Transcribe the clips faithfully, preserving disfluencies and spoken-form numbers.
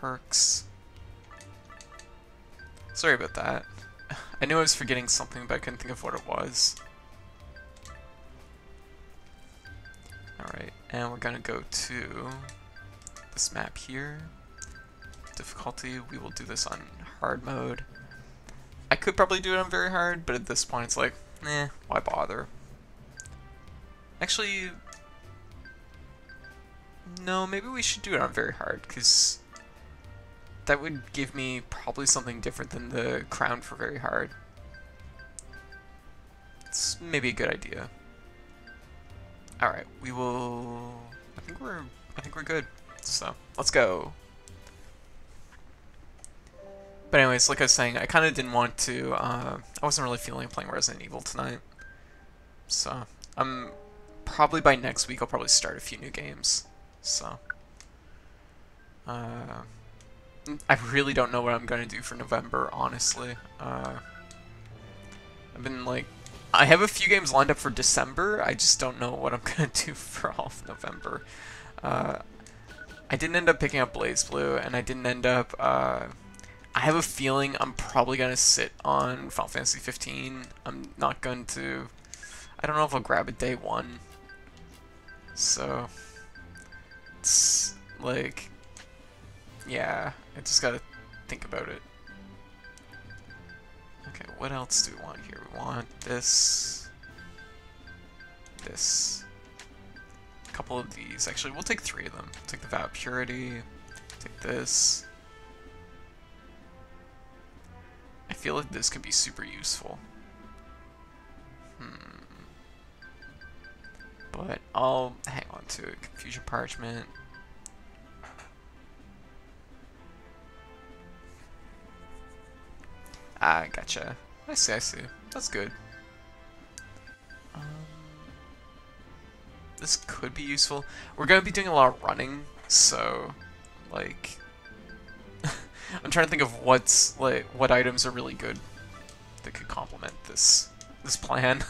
perks. Sorry about that. I knew I was forgetting something, but I couldn't think of what it was. Alright, and we're gonna go to this map here. Difficulty, we will do this on hard mode. I could probably do it on very hard, but at this point it's like, eh, why bother? Actually, no, maybe we should do it on very hard, because that would give me probably something different than the crown for very hard. It's maybe a good idea. Alright, we will... I think we're... I think we're good. So, let's go. But anyways, like I was saying, I kind of didn't want to... Uh, I wasn't really feeling playing Resident Evil tonight. So, I'm... Probably by next week I'll probably start a few new games. So... Uh... I really don't know what I'm going to do for November, honestly. Uh... I've been like... I have a few games lined up for December, I just don't know what I'm going to do for all of November. Uh, I didn't end up picking up BlazBlue, and I didn't end up... Uh, I have a feeling I'm probably going to sit on Final Fantasy fifteen. I'm not going to... I don't know if I'll grab it day one. So... It's like... Yeah, I just gotta think about it. Okay, what else do we want here? We want this, this, a couple of these. Actually, we'll take three of them. Take the Vow of Purity, take this. I feel like this could be super useful. Hmm. But I'll hang on to it. Confusion Parchment. Ah, gotcha. I see, I see. That's good. Um, this could be useful. We're going to be doing a lot of running, so, like... I'm trying to think of what's, like, what items are really good that could complement this, this plan.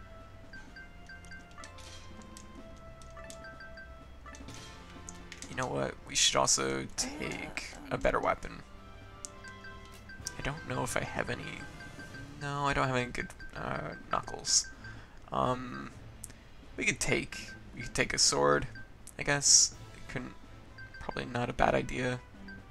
You know what? We should also take a better weapon. I don't know if I have any... No, I don't have any good uh, knuckles. Um, we could take... We could take a sword, I guess. It couldn't... Probably not a bad idea.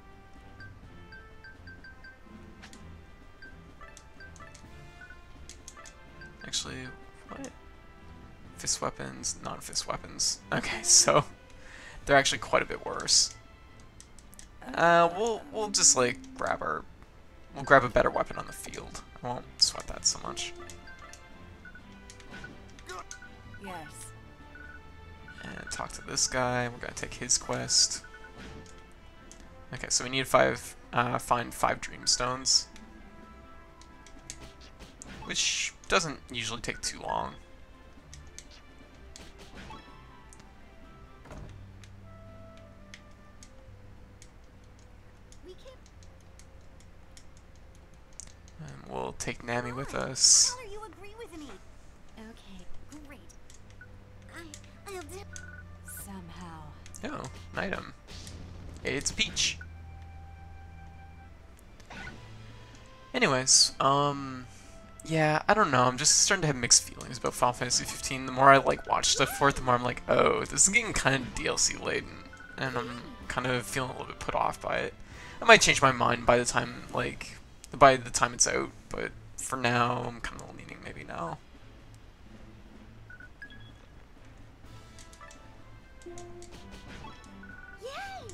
Actually, what? Fist weapons, non-fist weapons. Okay, so... They're actually quite a bit worse. Uh, we'll, we'll just, like, grab our... We'll grab a better weapon on the field. I won't sweat that so much. Yes. And talk to this guy. We're gonna take his quest. Okay, so we need five. Uh, find five Dreamstones, which doesn't usually take too long. And we'll take Nami with us. You agree with me? Okay, great. I, I'll do. Somehow. Oh, an item. It's Peach. Anyways, um, yeah, I don't know. I'm just starting to have mixed feelings about Final Fantasy fifteen. The more I like watch stuff for it, the more I'm like, oh, this is getting kind of D L C laden, and I'm kind of feeling a little bit put off by it. I might change my mind by the time, like, by the time it's out, but for now, I'm kind of leaning maybe now. Yay!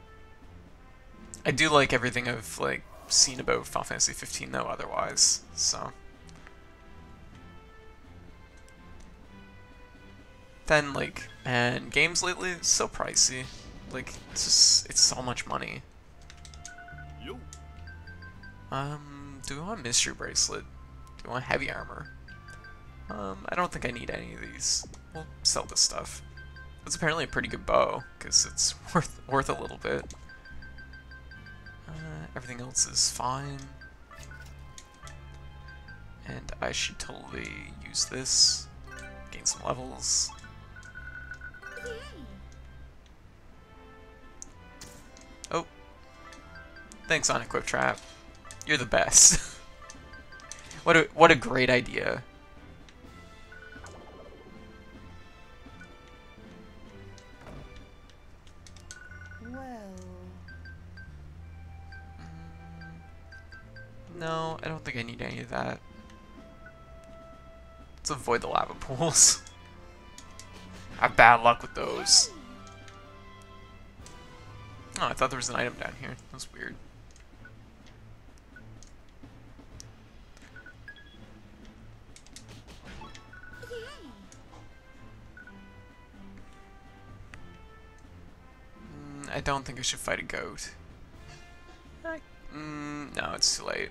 I do like everything I've like seen about Final Fantasy fifteen though otherwise, so. Then like, man, games lately it's so pricey. Like, it's just, it's so much money. Yo. Um, do we want a mystery bracelet? Do we want heavy armor? Um, I don't think I need any of these. We'll sell this stuff. It's apparently a pretty good bow, because it's worth worth a little bit. Uh, everything else is fine. And I should totally use this. Gain some levels. Yay! Oh. Thanks, Unequip Trap. You're the best. What a what a great idea. Well, No, I don't think I need any of that. Let's avoid the lava pools. I have bad luck with those. Oh, I thought there was an item down here. That was weird. Mm, I don't think I should fight a goat. Mm, no, it's too late.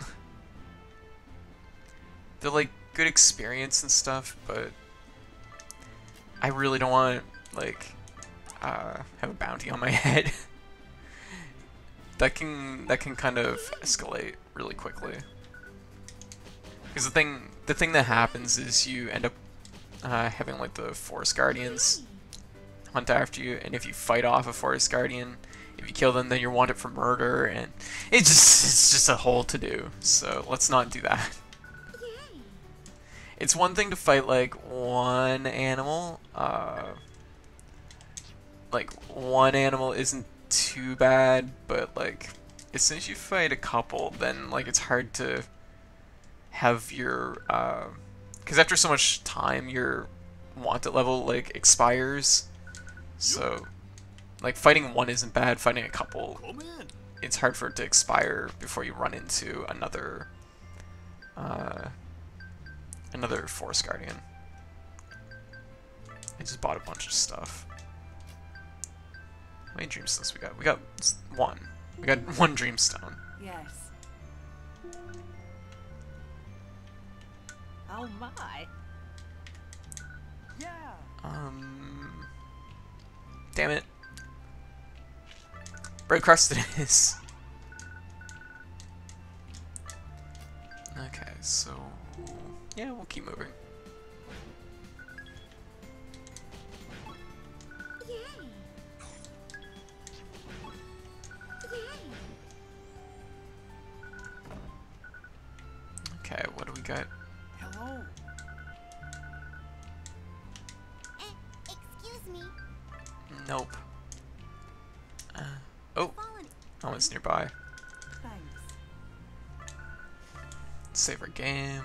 They're like good experience and stuff, but I really don't want to like uh, have a bounty on my head. that can that can kind of escalate really quickly. Because the thing the thing that happens is you end up uh, having like the forest guardians hunt after you, and if you fight off a forest guardian, if you kill them, then you're wanted for murder, and it's just it's just a whole to do. So let's not do that. It's one thing to fight like one animal. Uh, like one animal isn't too bad, but like as soon as you fight a couple, then like it's hard to have your uh, because after so much time, your wanted level like expires. So like fighting one isn't bad. Fighting a couple, Come in. it's hard for it to expire before you run into another. Uh, Another Forest Guardian. I just bought a bunch of stuff. How many Dreamstones we got? We got one. We got one Dreamstone. yes. Oh my. Yeah. Um. Damn it. Bread crust it is. Okay, so yeah, we'll keep moving. Okay, what do we got? Hello. Eh, excuse me. Nope. Uh, oh, Fallen. oh, it's nearby. Thanks. Save our game.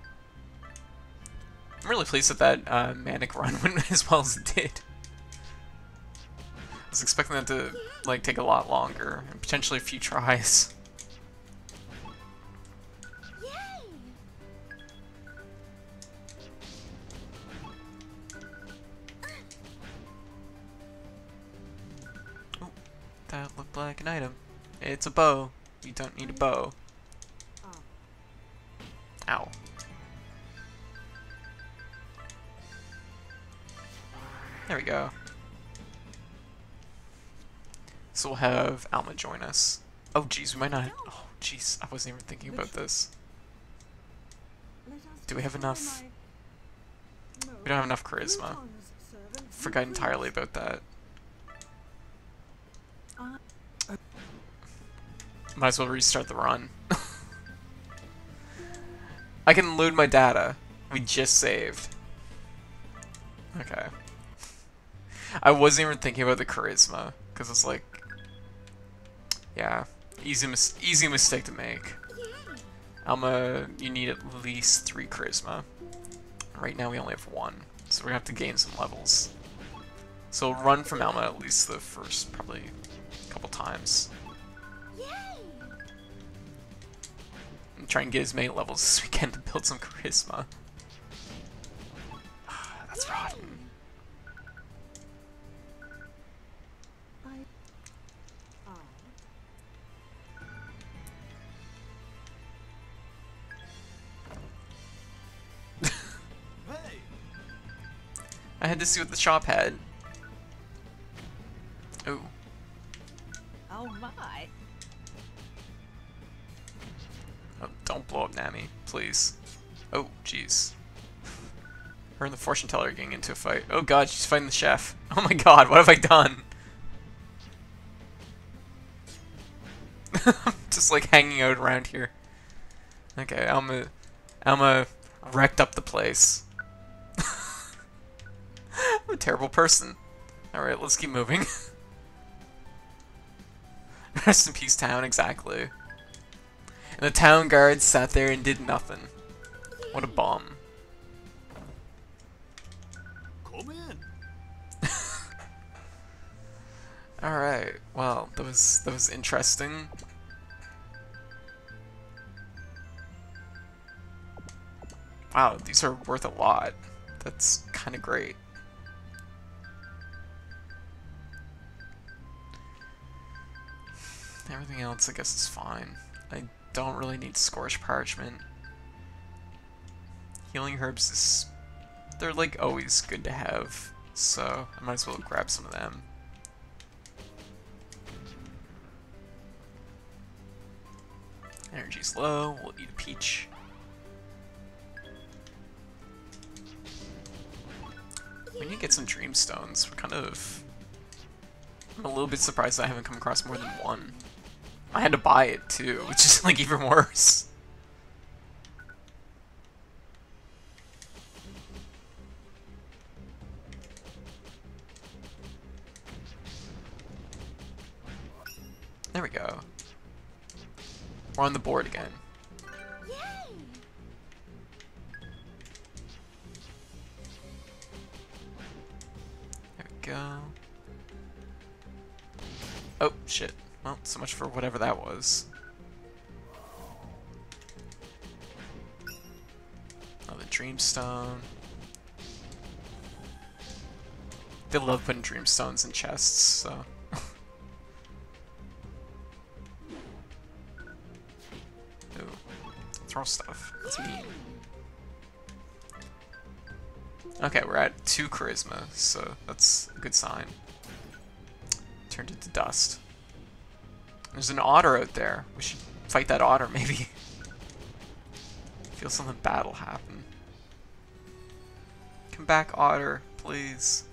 I'm really pleased that that uh, Manic run went as well as it did. I was expecting that to like take a lot longer and potentially a few tries. Yay! Oh, that looked like an item. It's a bow. You don't need a bow. Oh. Ow. There we go. So we'll have Alma join us. Oh jeez, we might not. Oh jeez, I wasn't even thinking about this. Let us Do we have restore enough? my- No. We don't have enough charisma. Luton's servants Forgot and entirely priests. about that. Uh, Might as well restart the run. I can load my data. We just saved. Okay. I wasn't even thinking about the charisma, because it's like, yeah, easy mis easy mistake to make. Alma, you need at least three charisma. Right now we only have one, so we're gonna have to gain some levels. So we'll run from Alma at least the first probably couple times. And try and get as many levels as we can to build some charisma. That's rotten. I. Ah. Hey. I had to see what the shop had. Ooh. Oh my. Oh, don't blow up Nami, please. Oh, jeez. Her and the fortune teller are getting into a fight. Oh god, she's fighting the chef. Oh my god, what have I done? Just like hanging out around here. Okay, Alma, Alma wrecked up the place. I'm a terrible person. Alright, let's keep moving. Rest in peace, town, exactly. And the town guards sat there and did nothing. What a bum. Come in. Alright, well, that was, that was interesting. Wow, these are worth a lot. That's kind of great. Everything else, I guess, is fine. I don't really need Scorch Parchment. Healing Herbs is... they're, like, always good to have, so I might as well grab some of them. Energy's low, we'll eat a peach. We need to get some Dreamstones. We're kind of... I'm a little bit surprised I haven't come across more than one. I had to buy it too, which is like even worse. There we go. We're on the board again. Yay! There we go. Oh, shit. Well, so much for whatever that was. Oh, the Dreamstone. They love putting Dreamstones in chests, so... Ooh. Throw stuff. That's mean. Okay, we're at two Charisma, so that's a good sign. Turned into dust. There's an otter out there. We should fight that otter, maybe. Feel something bad will happen. Come back, otter, please.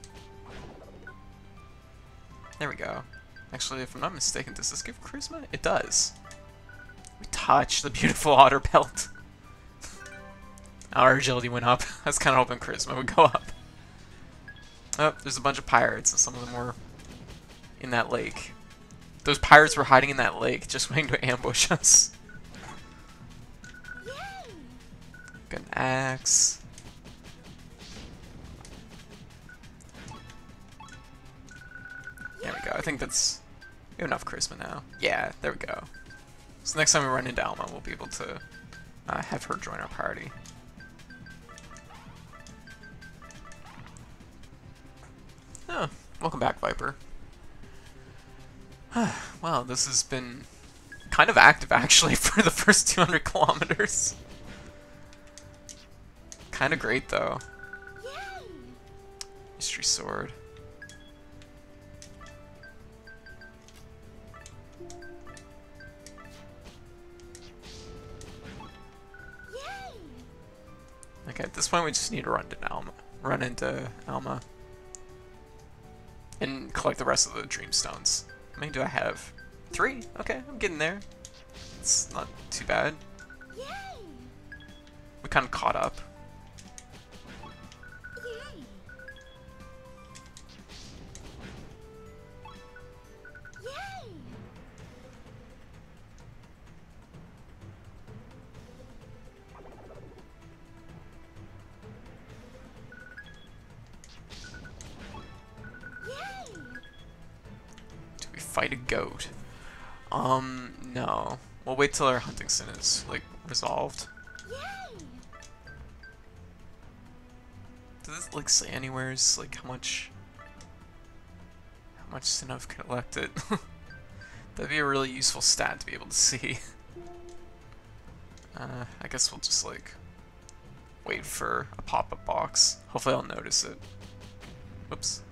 There we go. Actually, if I'm not mistaken, does this give Charisma? It does. We touch the beautiful otter pelt. Our agility went up. I was kind of hoping Charisma would go up. Oh, there's a bunch of pirates, and some of them were in that lake. Those pirates were hiding in that lake, just waiting to ambush us. Got an axe. There we go. I think that's we have enough charisma now. Yeah, there we go. So next time we run into Alma, we'll be able to uh, have her join our party. Oh, welcome back, Viper. Wow, this has been kind of active, actually, for the first two hundred kilometers. Kind of great, though. Yay! Mystery Sword. Yay! Okay, at this point, we just need to run into Alma. Run into Alma. And collect the rest of the Dreamstones. How many do I have? Three? Okay, I'm getting there. It's not too bad. Yay! We kind of caught up. Yay! Yay! Yay! Do we fight a goat? Um, no. We'll wait till our hunting sin is, like, resolved. Yay! Does this, like, say anywheres, like, how much... How much sin I've collected? That'd be a really useful stat to be able to see. Uh, I guess we'll just, like, wait for a pop-up box. Hopefully I'll notice it. Whoops.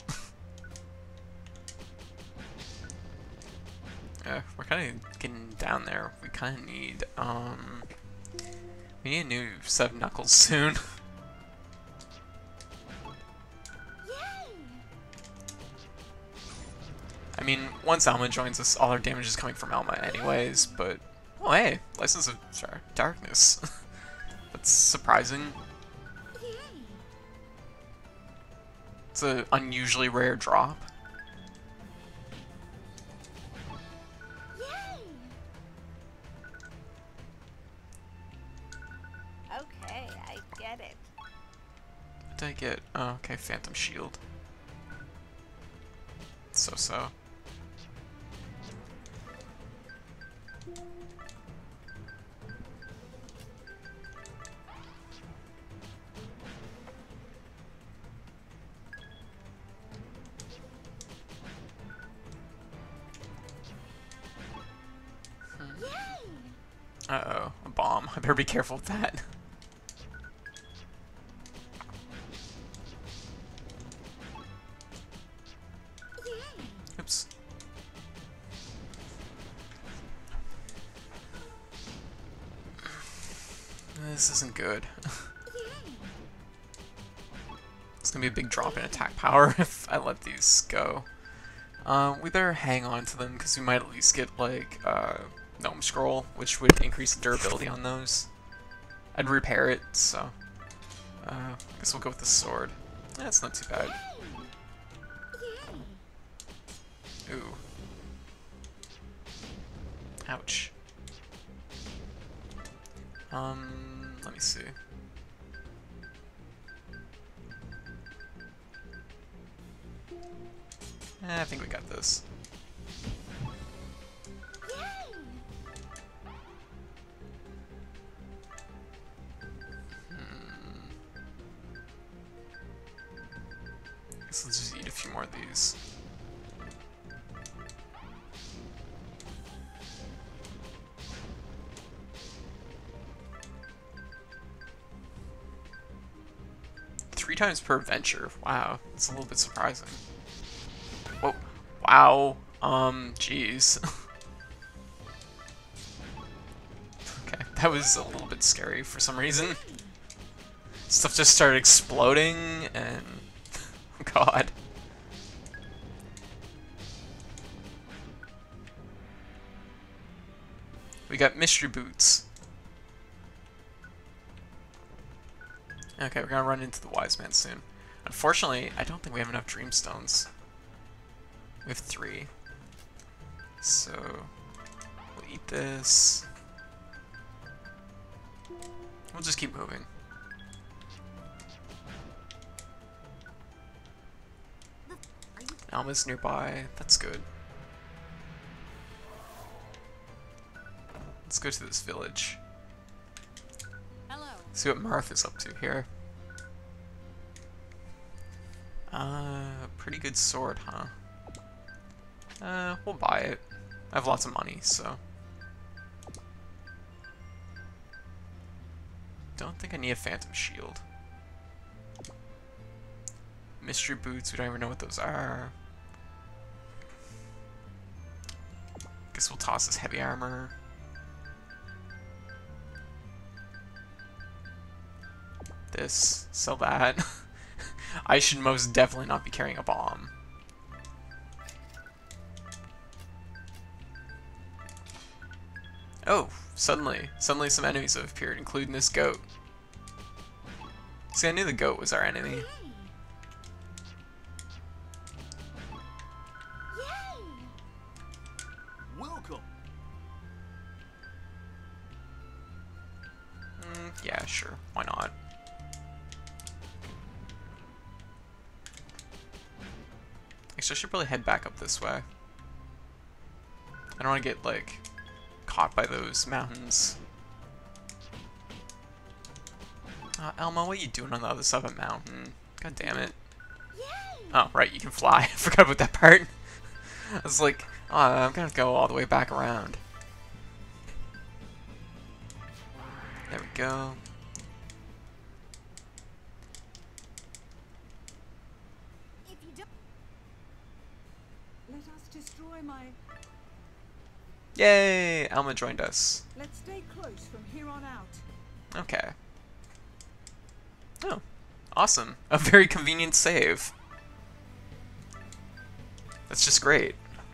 Yeah, we're kind of getting down there. We kind of need, um... we need a new set of knuckles soon. Yay! I mean, once Alma joins us, all our damage is coming from Alma anyways, but... Oh, hey! License of sorry, Darkness. That's surprising. Yay! It's an unusually rare drop. Yay! Okay, I get it. What did I get? Oh, okay, Phantom Shield. So-so. Yay! Uh-oh, a bomb. I better be careful with that. Yay! Oops. This isn't good. Yay! It's gonna be a big drop in attack power if I let these go. Uh, we better hang on to them because we might at least get like uh, Gnome Scroll, which would increase the durability on those. I'd repair it, so uh, I guess we'll go with the sword. That's not too bad. Yay! Ooh. Ouch. Um, let me see. Eh, I think we got this. Yay! Guess let's just eat a few more of these. Three times per adventure. Wow, that's a little bit surprising. Whoa. Wow. Um, jeez. Okay, that was a little bit scary for some reason. Stuff just started exploding and... oh god. We got mystery boots. Okay, we're gonna run into the wise man soon. Unfortunately, I don't think we have enough dreamstones. We have three. So, we'll eat this. We'll just keep moving. Alma's nearby. That's good. Let's go to this village. Hello. See what Martha's up to here. Uh, pretty good sword, huh? Uh, we'll buy it. I have lots of money, so. Don't think I need a phantom shield. Mystery boots, we don't even know what those are. Guess we'll toss this heavy armor. This, sell that. I should most definitely not be carrying a bomb. Oh, suddenly, suddenly some enemies have appeared, including this goat. See, I knew the goat was our enemy. Yay! Yay! Welcome. Mm, yeah, sure, why not? Actually, I should probably head back up this way. I don't want to get, like, caught by those mountains. Uh, Elmo, what are you doing on the other side of a mountain? God damn it. Yay! Oh, right, you can fly. I forgot about that part. I was like, oh, I'm gonna go all the way back around. There we go. If you don't, Let us destroy my... Yay! Alma joined us. Let's stay close from here on out. Okay. Oh, awesome. A very convenient save. That's just great.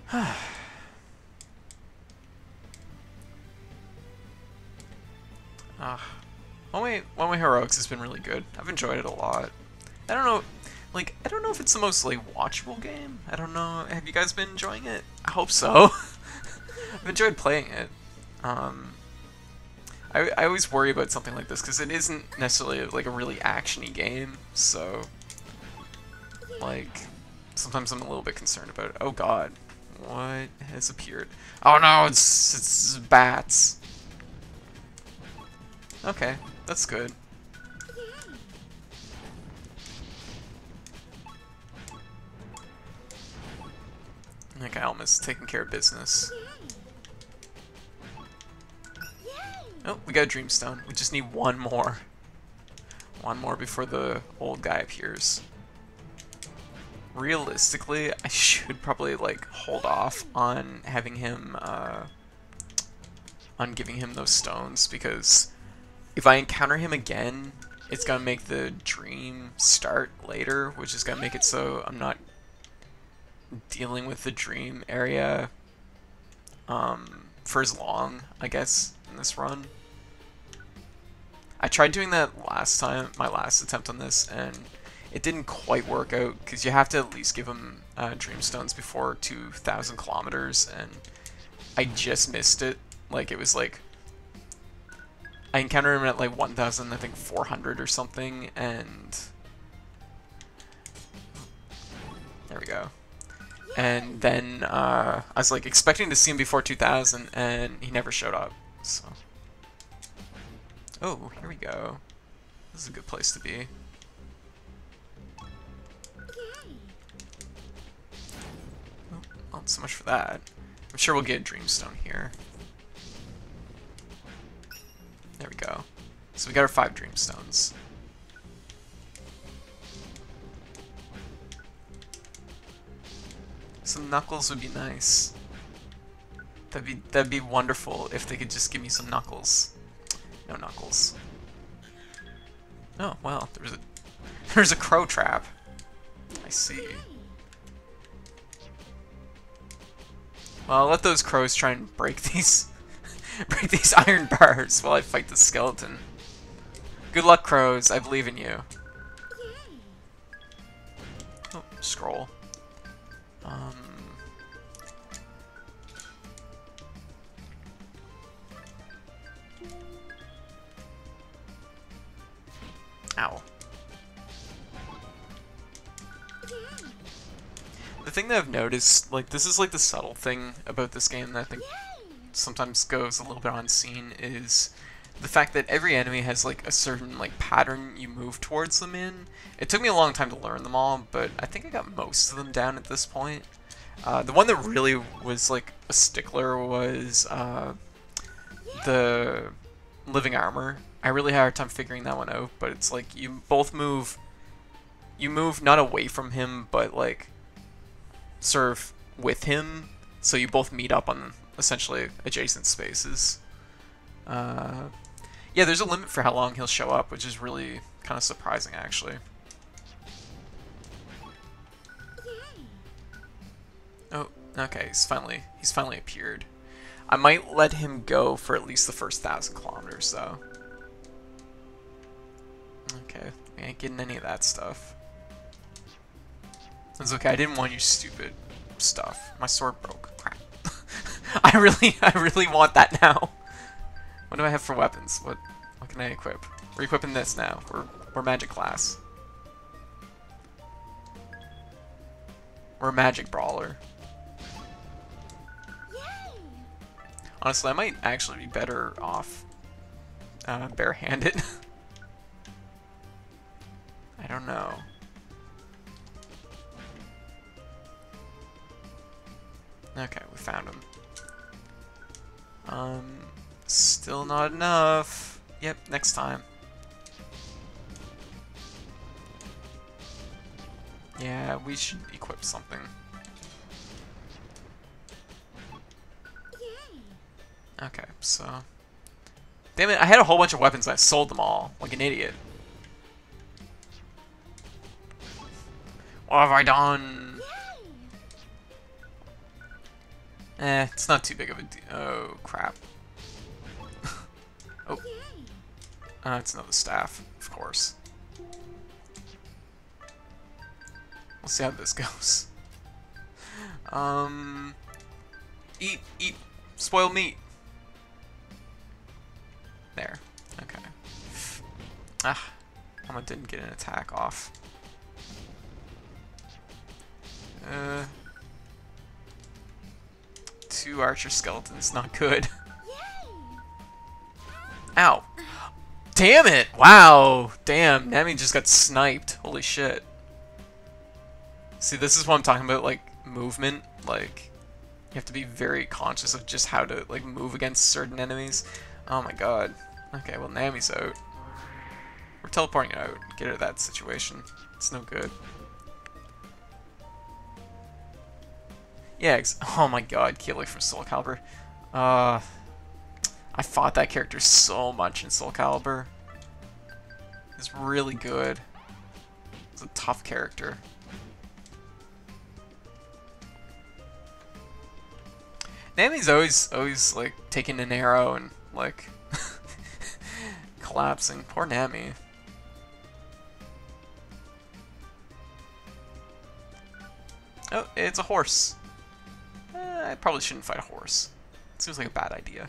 Ah, One Way One Way Heroics has been really good. I've enjoyed it a lot. I don't know, like I don't know if it's the most like watchable game. I don't know. Have you guys been enjoying it? I hope so. I've enjoyed playing it. Um, I I always worry about something like this because it isn't necessarily like a really actiony game. So, like, sometimes I'm a little bit concerned about it. Oh God, what has appeared? Oh no, it's it's bats. Okay, that's good. Okay, Alma's taking care of business. Oh, we got a Dreamstone. We just need one more. One more before the old guy appears. Realistically, I should probably like hold off on having him, uh, on giving him those stones, because if I encounter him again, it's gonna make the dream start later, which is gonna make it so I'm not dealing with the dream area um, for as long, I guess, in this run. I tried doing that last time, my last attempt on this, and it didn't quite work out, because you have to at least give him uh, Dreamstones before two thousand kilometers, and I just missed it. Like, it was like, I encountered him at like one thousand, I think four hundred or something, and there we go. And then uh, I was like expecting to see him before two thousand, and he never showed up. So, oh, here we go. This is a good place to be. Oh, well, so much for that. I'm sure we'll get a Dreamstone here. There we go. So we got our five Dreamstones. Some Knuckles would be nice. That'd be that'd be wonderful if they could just give me some Knuckles. No Knuckles. Oh well, there's a there's a crow trap. I see. Well, I'll let those crows try and break these break these iron bars while I fight the skeleton. Good luck, crows. I believe in you. Oh, scroll. Um. Ow. The thing that I've noticed, like, this is like the subtle thing about this game that I think sometimes goes a little bit unseen, is the fact that every enemy has like a certain like pattern you move towards them in. It took me a long time to learn them all, but I think I got most of them down at this point. Uh, the one that really was like a stickler was uh, the living armor. I really had a hard time figuring that one out, but it's like you both move, you move not away from him, but like sort of with him, so you both meet up on essentially adjacent spaces. Uh, yeah, there's a limit for how long he'll show up, which is really kind of surprising, actually. Oh, okay, he's finally he's finally appeared. I might let him go for at least the first thousand kilometers, though. Okay, we ain't getting any of that stuff. It's okay, I didn't want your stupid stuff. My sword broke. Crap. I really, I really want that now. What do I have for weapons? What, what can I equip? We're equipping this now. We're, we're magic class. We're a magic brawler. Honestly, I might actually be better off uh, barehanded. I don't know. Okay, we found him. Um, still not enough. Yep, next time. Yeah, we should equip something. Okay, so... Damn it, I had a whole bunch of weapons and I sold them all, like an idiot. What have I done? Eh, it's not too big of a deal. Oh, crap. Oh. Uh, it's another staff, of course. We'll see how this goes. Um, eat, eat, spoiled meat. There. Okay. Ah, Alma didn't get an attack off. Uh, two archer skeletons, not good. Ow. Damn it! Wow! Damn, Nami just got sniped. Holy shit. See, this is what I'm talking about, like, movement. Like, you have to be very conscious of just how to, like, move against certain enemies. Oh my god. Okay, well, Nami's out. We're teleporting out. Get out of that situation. It's no good. Yeah, ex oh my god, Keeley from Soul Calibur. Uh... I fought that character so much in Soul Calibur. It's really good. It's a tough character. Nami's always, always like taking an arrow and like collapsing. Poor Nami. Oh, it's a horse. Eh, I probably shouldn't fight a horse. It seems like a bad idea.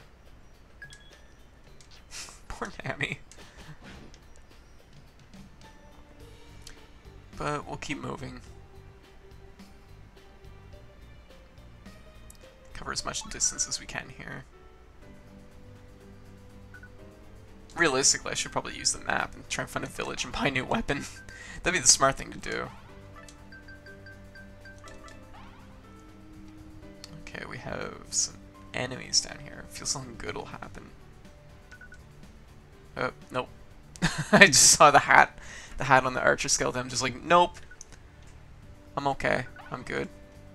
Poor Nami. But we'll keep moving. Cover as much distance as we can here. Realistically, I should probably use the map and try and find a village and buy a new weapon. That'd be the smart thing to do. Okay, we have some enemies down here. I feel something good will happen. Oh, nope. I just saw the hat. The hat on the archer skeleton. I'm just like, nope. I'm okay. I'm good.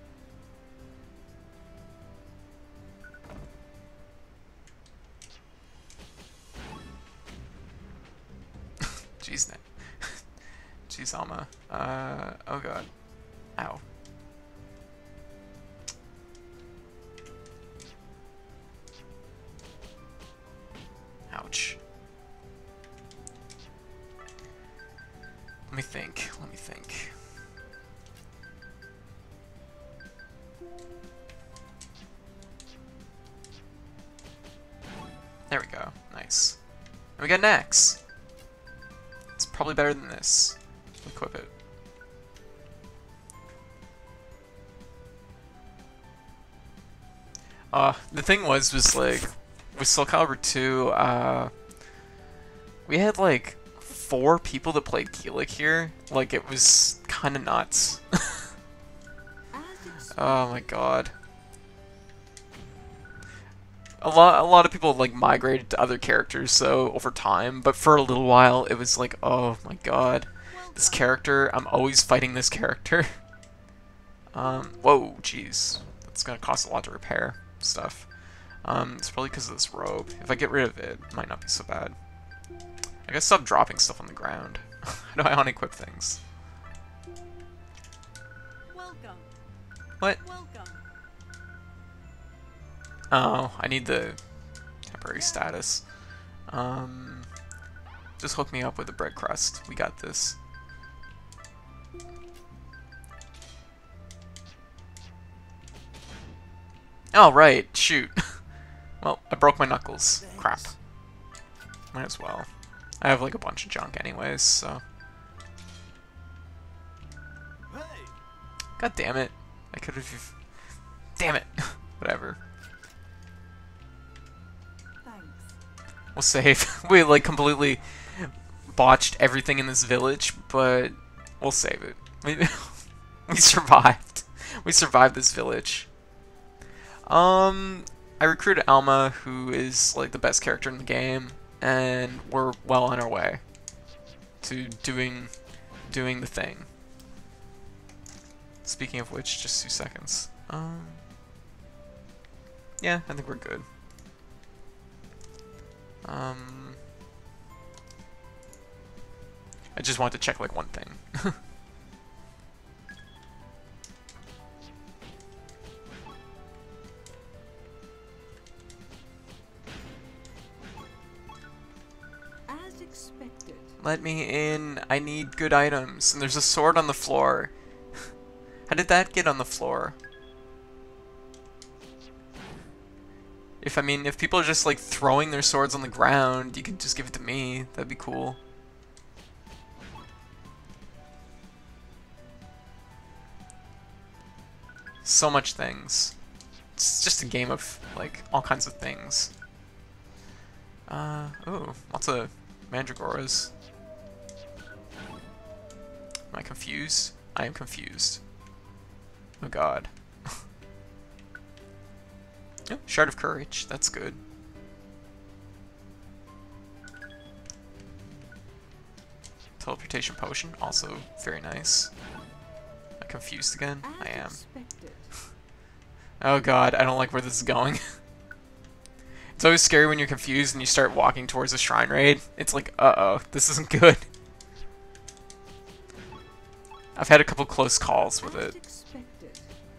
Jeez, Nick. Jeez, Alma. Uh, oh god. Ow. Ouch. Let me think. Let me think. There we go. Nice. And we got an axe. It's probably better than this. Equip it. Uh, the thing was, was like, with Soul Calibur two, uh, we had like four people that played Keelik here. Like, it was kind of nuts. Oh my god. A lot, a lot of people like migrated to other characters, so over time. But for a little while, it was like, oh my god, this character. I'm always fighting this character. um, whoa, jeez, that's gonna cost a lot to repair stuff. Um, it's probably because of this robe. If I get rid of it, it might not be so bad. I gotta stop dropping stuff on the ground. How do I unequip things? Welcome. What? Welcome. Oh, I need the temporary status. Um, just hook me up with a bread crust. We got this. Oh, right. Shoot. Well, I broke my knuckles. Crap. Might as well. I have like a bunch of junk anyways, so. God damn it. I could have... Damn it. Whatever. We'll save. We like completely botched everything in this village, but we'll save it. We, we survived. We survived this village. Um, I recruited Alma, who is like the best character in the game, and we're well on our way to doing doing the thing. Speaking of which, just two seconds. Um, yeah, I think we're good. Um, I just wanted to check like one thing. expected. Let me in. I need good items. And there's a sword on the floor. How did that get on the floor? If, I mean, if people are just, like, throwing their swords on the ground, you could just give it to me. That'd be cool. So much things. It's just a game of, like, all kinds of things. Uh, ooh, lots of mandragoras. Am I confused? I am confused. Oh god. Oh, Shard of Courage, that's good. Teleportation Potion, also very nice. Am I confused again? I am. Expected. Oh god, I don't like where this is going. It's always scary when you're confused and you start walking towards a shrine raid. It's like, uh-oh, this isn't good. I've had a couple close calls with it. Expected.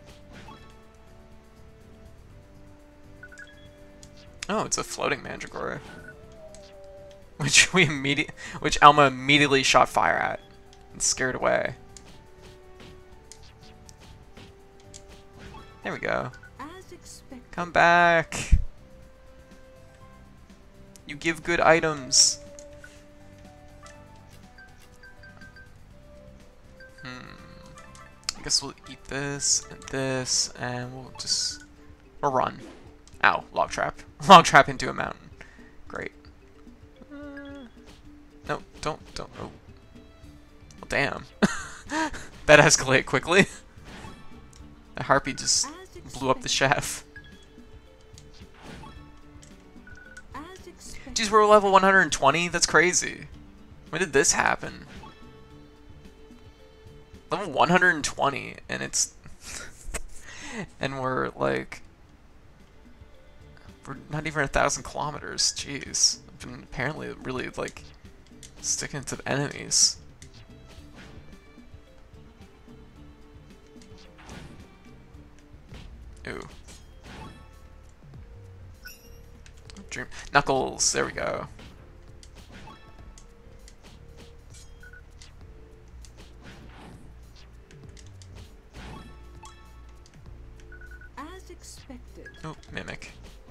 Oh, it's a floating mandragora. Which we immediate which Alma immediately shot fire at and scared away. There we go. As expected. Come back. You give good items. Hmm. I guess we'll eat this and this, and we'll just we'll run. Ow! Log trap. Log trap into a mountain. Great. Uh, no, don't, don't. Oh. Well, damn. That escalated quickly. The harpy just blew up the chef. As expected. Jeez, we're level one hundred twenty? That's crazy. When did this happen? Level one hundred twenty, and it's... and we're, like... We're not even a thousand kilometers. Jeez. I've been apparently really, like, sticking to the enemies. Ooh. Dream Knuckles, there we go. As expected. Oh, Mimic.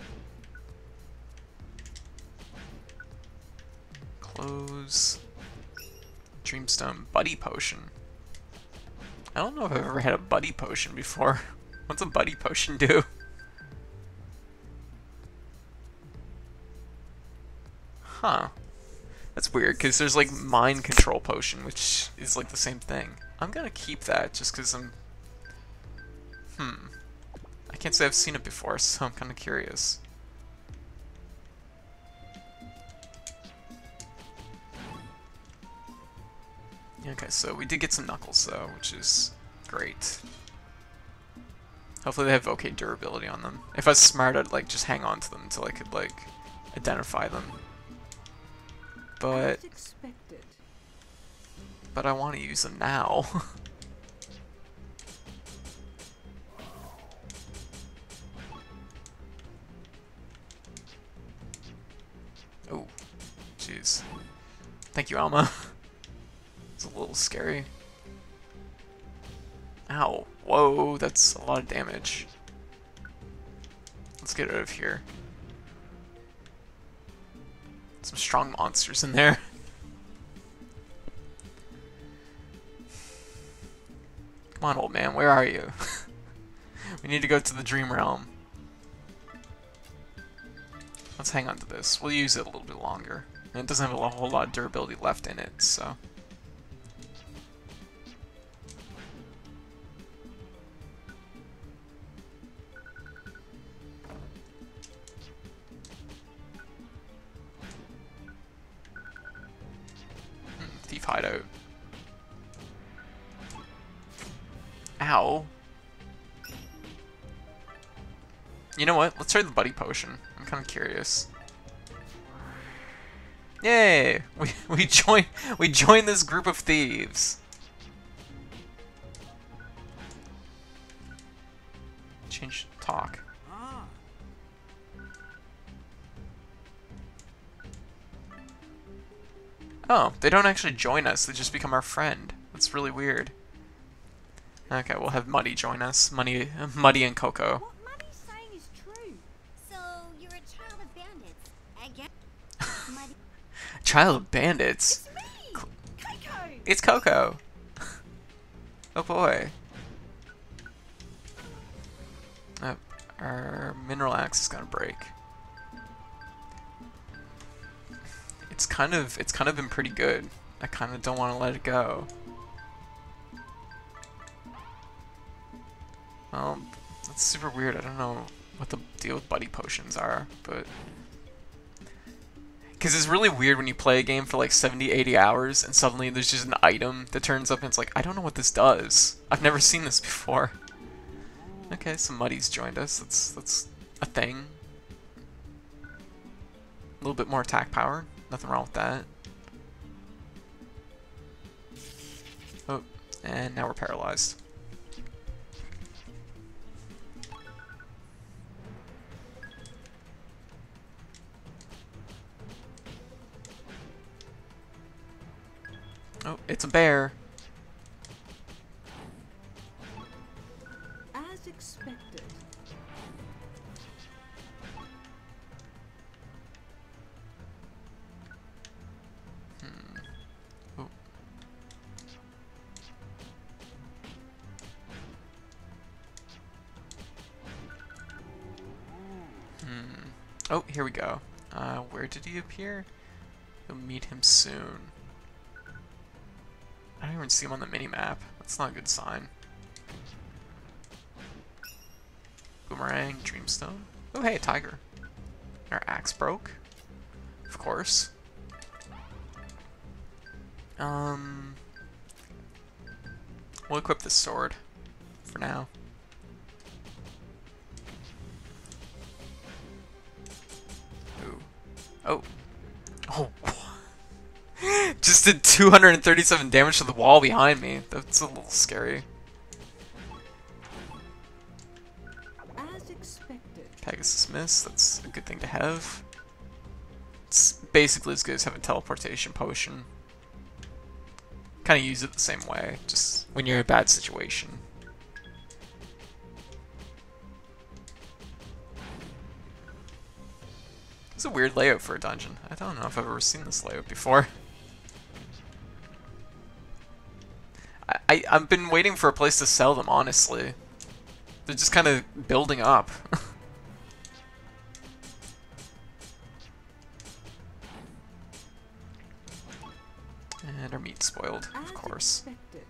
Close. Dreamstone Buddy Potion. I don't know if I've ever had a Buddy Potion before. What's a Buddy Potion do? Huh. That's weird, because there's like Mind Control Potion, which is like the same thing. I'm gonna keep that just because I'm... Hmm. I can't say I've seen it before, so I'm kind of curious. Okay, so we did get some Knuckles though, which is great. Hopefully they have okay durability on them. If I was smart, I'd like just hang on to them until I could like identify them. But As expected. but I want to use them now. Oh, jeez. Thank you, Alma. It's a little scary. Ow. Whoa, that's a lot of damage. Let's get out of here. Some strong monsters in there. Come on, old man, where are you? We need to go to the Dream Realm. Let's hang on to this. We'll use it a little bit longer. And it doesn't have a whole lot of durability left in it, so... Thief hideout. Ow. You know what? Let's try the Buddy Potion. I'm kind of curious. Yay! We we join we join this group of thieves. Change talk. Ah, Oh, they don't actually join us. They just become our friend. That's really weird. Okay, we'll have Muddy join us. Muddy, Muddy and Coco. What Muddy's saying is true. So you're a child of bandits. Again? Muddy. Child of bandits. It's me! Coco! It's Coco. Oh boy. Oh, our mineral axe is gonna break. It's kind of it's kind of been pretty good. I kind of don't want to let it go. Well, that's super weird. I don't know what the deal with buddy potions are, but because it's really weird when you play a game for like seventy, eighty hours and suddenly there's just an item that turns up and it's like, I don't know what this does. I've never seen this before. Okay, some Muddies joined us. That's that's a thing. A little bit more attack power. Nothing wrong with that. Oh, and now we're paralyzed. Oh, it's a bear. As expected. Hmm. Oh. Hmm. Oh, here we go. Uh, where did he appear? You'll meet him soon. I don't even see him on the mini-map. That's not a good sign. Boomerang, Dreamstone. Oh, hey, a tiger. Our axe broke. Of course. Um, we'll equip this sword for now. Ooh. Oh. Oh. Just did two hundred thirty-seven damage to the wall behind me. That's a little scary. As expected. Pegasus Miss, that's a good thing to have. It's basically as good as having a teleportation potion. Kind of use it the same way, just when you're in a bad situation. It's a weird layout for a dungeon. I don't know if I've ever seen this layout before. I, I, I've been waiting for a place to sell them, honestly. They're just kind of building up. And our meat's spoiled, of As course. expected.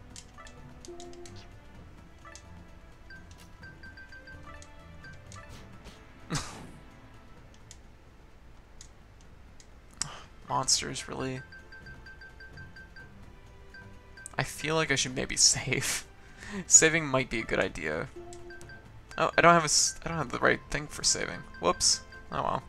Monsters, really? I feel like I should maybe save. Saving might be a good idea. Oh, I don't have a s I don't have the right thing for saving. Whoops. Oh well.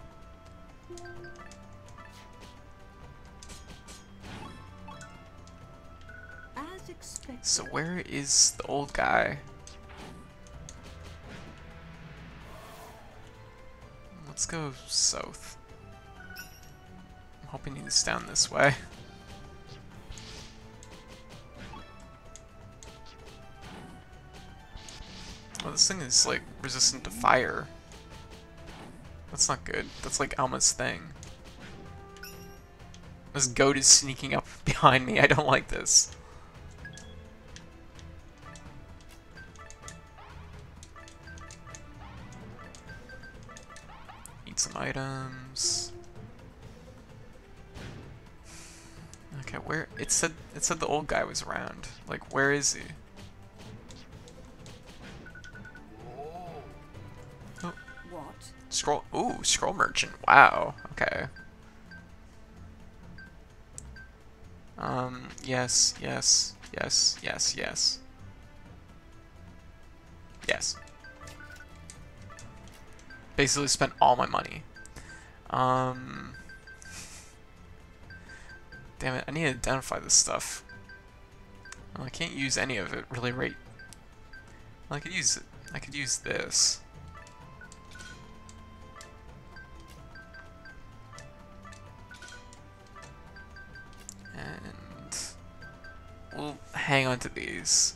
As expected. So where is the old guy? Let's go south. I'm hoping he's down this way. Oh, this thing is like resistant to fire. That's not good. That's like Alma's thing. This goat is sneaking up behind me. I don't like this. Eat some items. Okay, where it said it said the old guy was around. Like, where is he? What? Scroll. Ooh, scroll merchant. Wow. Okay. Um. Yes. Yes. Yes. Yes. Yes. Yes. Basically spent all my money. Um. Damn it! I need to identify this stuff. Well, I can't use any of it really right. Well, I could use it. I could use this. hang on to these.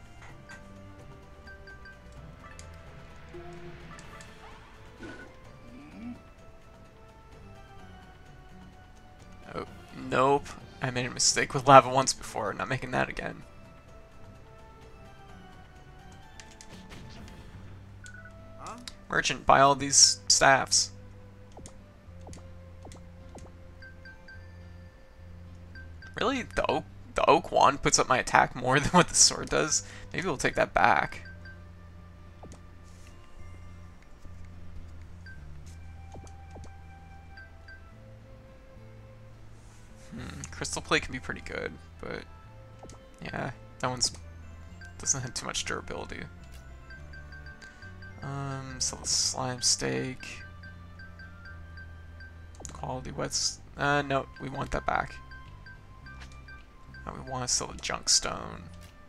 Oh, nope. I made a mistake with lava once before, not making that again. Huh? Merchant, buy all these staffs. Really? The oak, the oak wand puts up my attack more than what the sword does? Maybe we'll take that back. Hmm, crystal plate can be pretty good, but yeah, that one's doesn't have too much durability. Um, so the slime steak, quality wets. Uh, no, we want that back. And we want to sell the junk stone.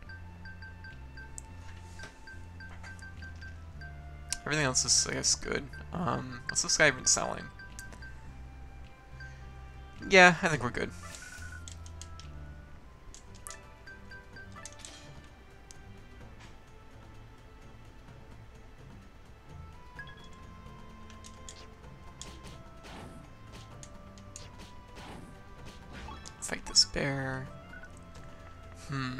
Everything else is, I guess, good. Um, what's this guy even selling? Yeah, I think we're good. Fight this bear. Hmm.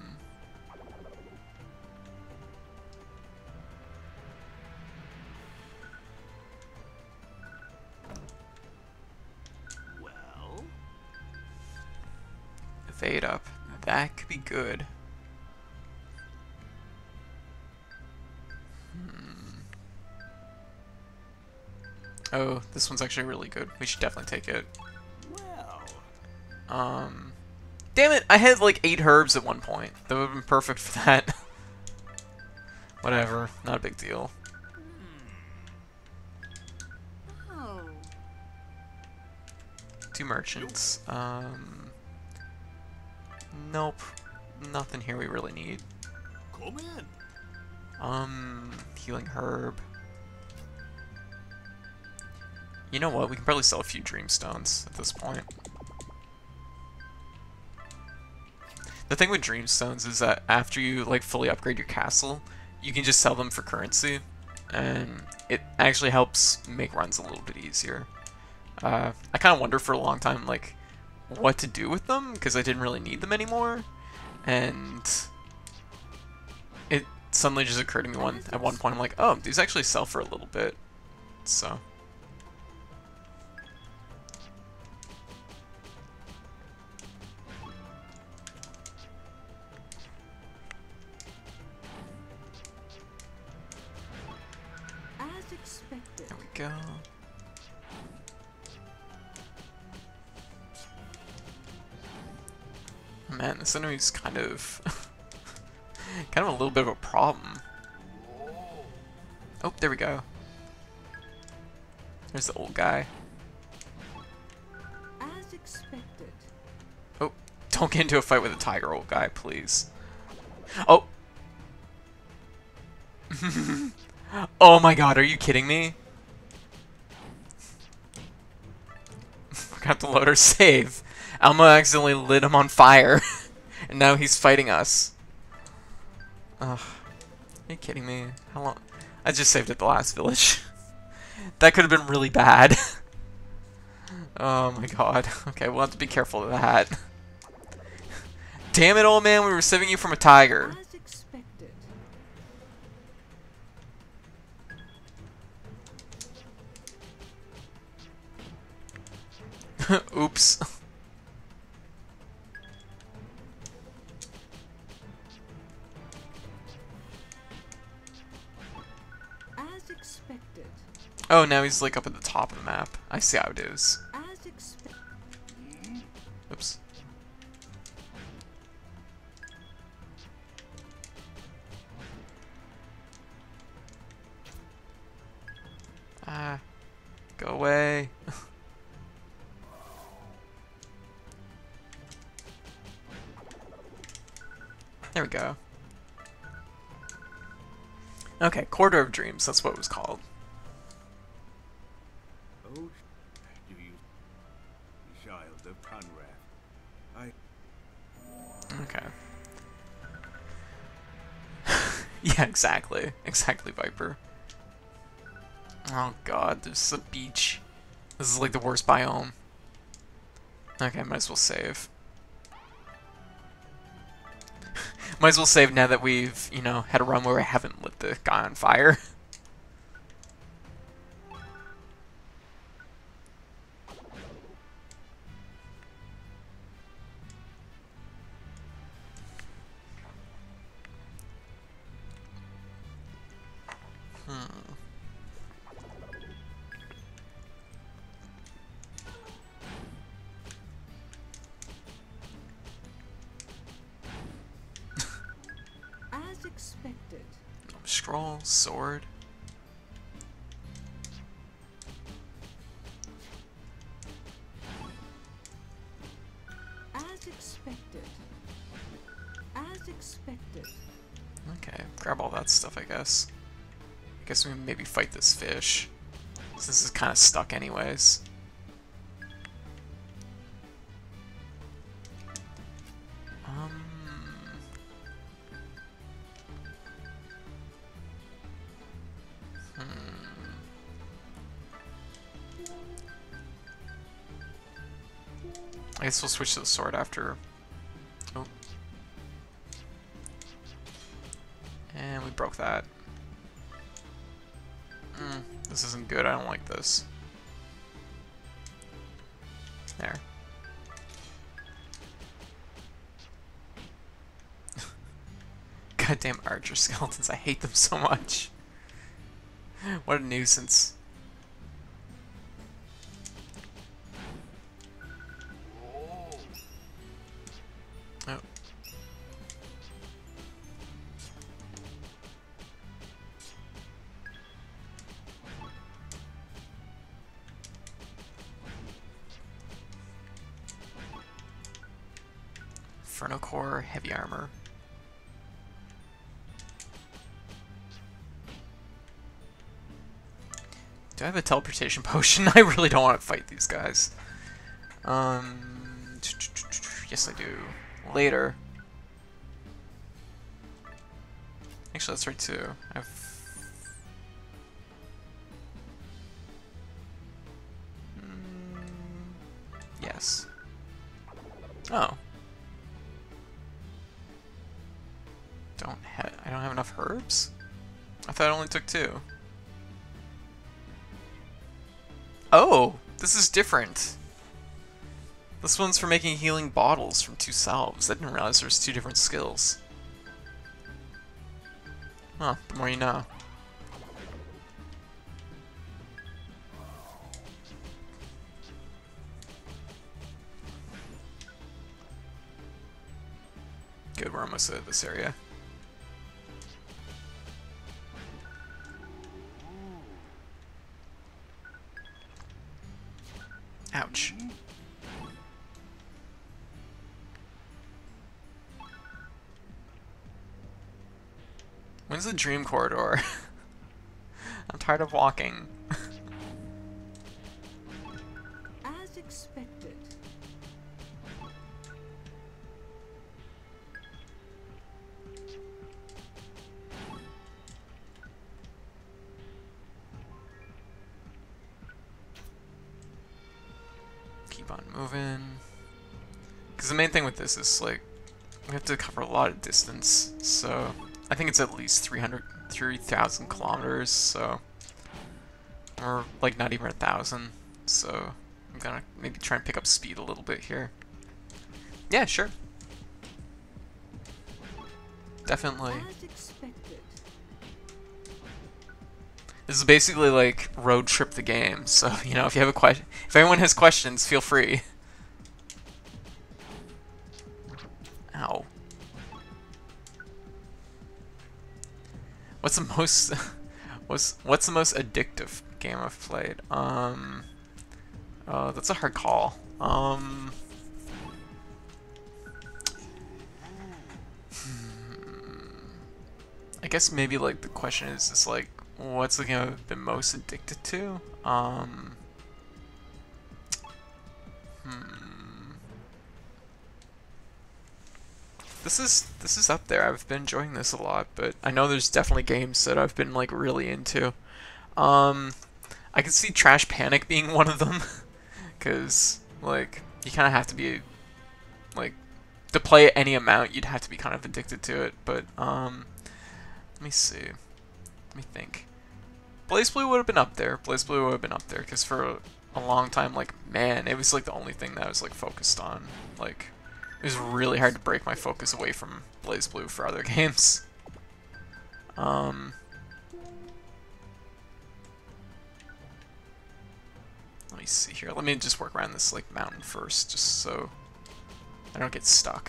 Well, Evade up. That could be good. Hmm. Oh, this one's actually really good. We should definitely take it. well. Um. Damn it! I had like eight herbs at one point. That would have been perfect for that. Whatever. Not a big deal. Oh. Two merchants. Um. Nope. Nothing here we really need. Come in. Um. Healing herb. You know what? We can probably sell a few dreamstones at this point. The thing with dreamstones is that after you like fully upgrade your castle, you can just sell them for currency, and it actually helps make runs a little bit easier. Uh, I kind of wonder for a long time like what to do with them because I didn't really need them anymore, and it suddenly just occurred to me one at one point. I'm like, oh, these actually sell for a little bit, so. As expected. There we go. Oh, man, this enemy's kind of, kind of a little bit of a problem. Oh, there we go. There's the old guy. As expected. Oh, don't get into a fight with a tiger, old guy, please. Oh. Oh my god, are you kidding me? Forgot to load our save. Alma accidentally lit him on fire, and now he's fighting us. Ugh. Are you kidding me? How long? I just saved at the last village. That could have been really bad. Oh my god. Okay, we'll have to be careful of that. Damn it, old man, we were saving you from a tiger. As expected. Oops. As expected. Oh, now he's like up at the top of the map. I see how it is. As expected. Oops. Ah. Go away. There we go. Okay, Corridor of Dreams, that's what it was called. Oh, do you, child of Conrad? I. Okay. Yeah, exactly. Exactly, Viper. Oh god, there's a beach. This is like the worst biome. Okay, might as well save. Might as well save now that we've, you know, had a run where I haven't lit the guy on fire. Hmm. As expected. Scroll, sword. As expected. As expected. Okay, grab all that stuff, I guess. I guess we maybe fight this fish. Since this is kind of stuck anyways. Um... Hmm... I guess we'll switch to the sword after. Oh. And we broke that. Mm, this isn't good. I don't like this. There. Goddamn archer skeletons. I hate them so much. What a nuisance. Oh. Inferno Core, heavy armor. Do I have a teleportation potion? I really don't want to fight these guys. Um, yes, I do. Later. Actually, that's right too. I've. Mm, yes. Oh. Don't ha I don't have enough herbs? I thought it only took two. Oh, this is different. This one's for making healing bottles from two salves. I didn't realize there's two different skills. Huh, the more you know. Good, we're almost at this area. Ouch. When's the dream corridor? I'm tired of walking. As expected. Keep on moving. Because the main thing with this is, like, we have to cover a lot of distance, so I think it's at least three hundred, three thousand kilometers, so, or like not even a thousand, so I'm gonna maybe try and pick up speed a little bit here. Yeah, sure. Definitely. As expected. This is basically like road trip the game, so, you know, if you have a question, if anyone has questions, feel free. Ow. What's the most what's what's the most addictive game I've played? Um uh that's a hard call. Um hmm, I guess maybe like the question is is like what's the game I've been most addicted to? Um hmm this is this is up there. I've been enjoying this a lot, but I know there's definitely games that I've been like really into. Um, I could see Trash Panic being one of them, because like you kind of have to be like to play it any amount, you'd have to be kind of addicted to it. But um, let me see. Let me think. BlazBlue would have been up there. BlazBlue would have been up there because for a long time, like man, it was like the only thing that I was like focused on. Like it was really hard to break my focus away from BlazBlue for other games. Um, let me see here. Let me just work around this like mountain first, just so I don't get stuck.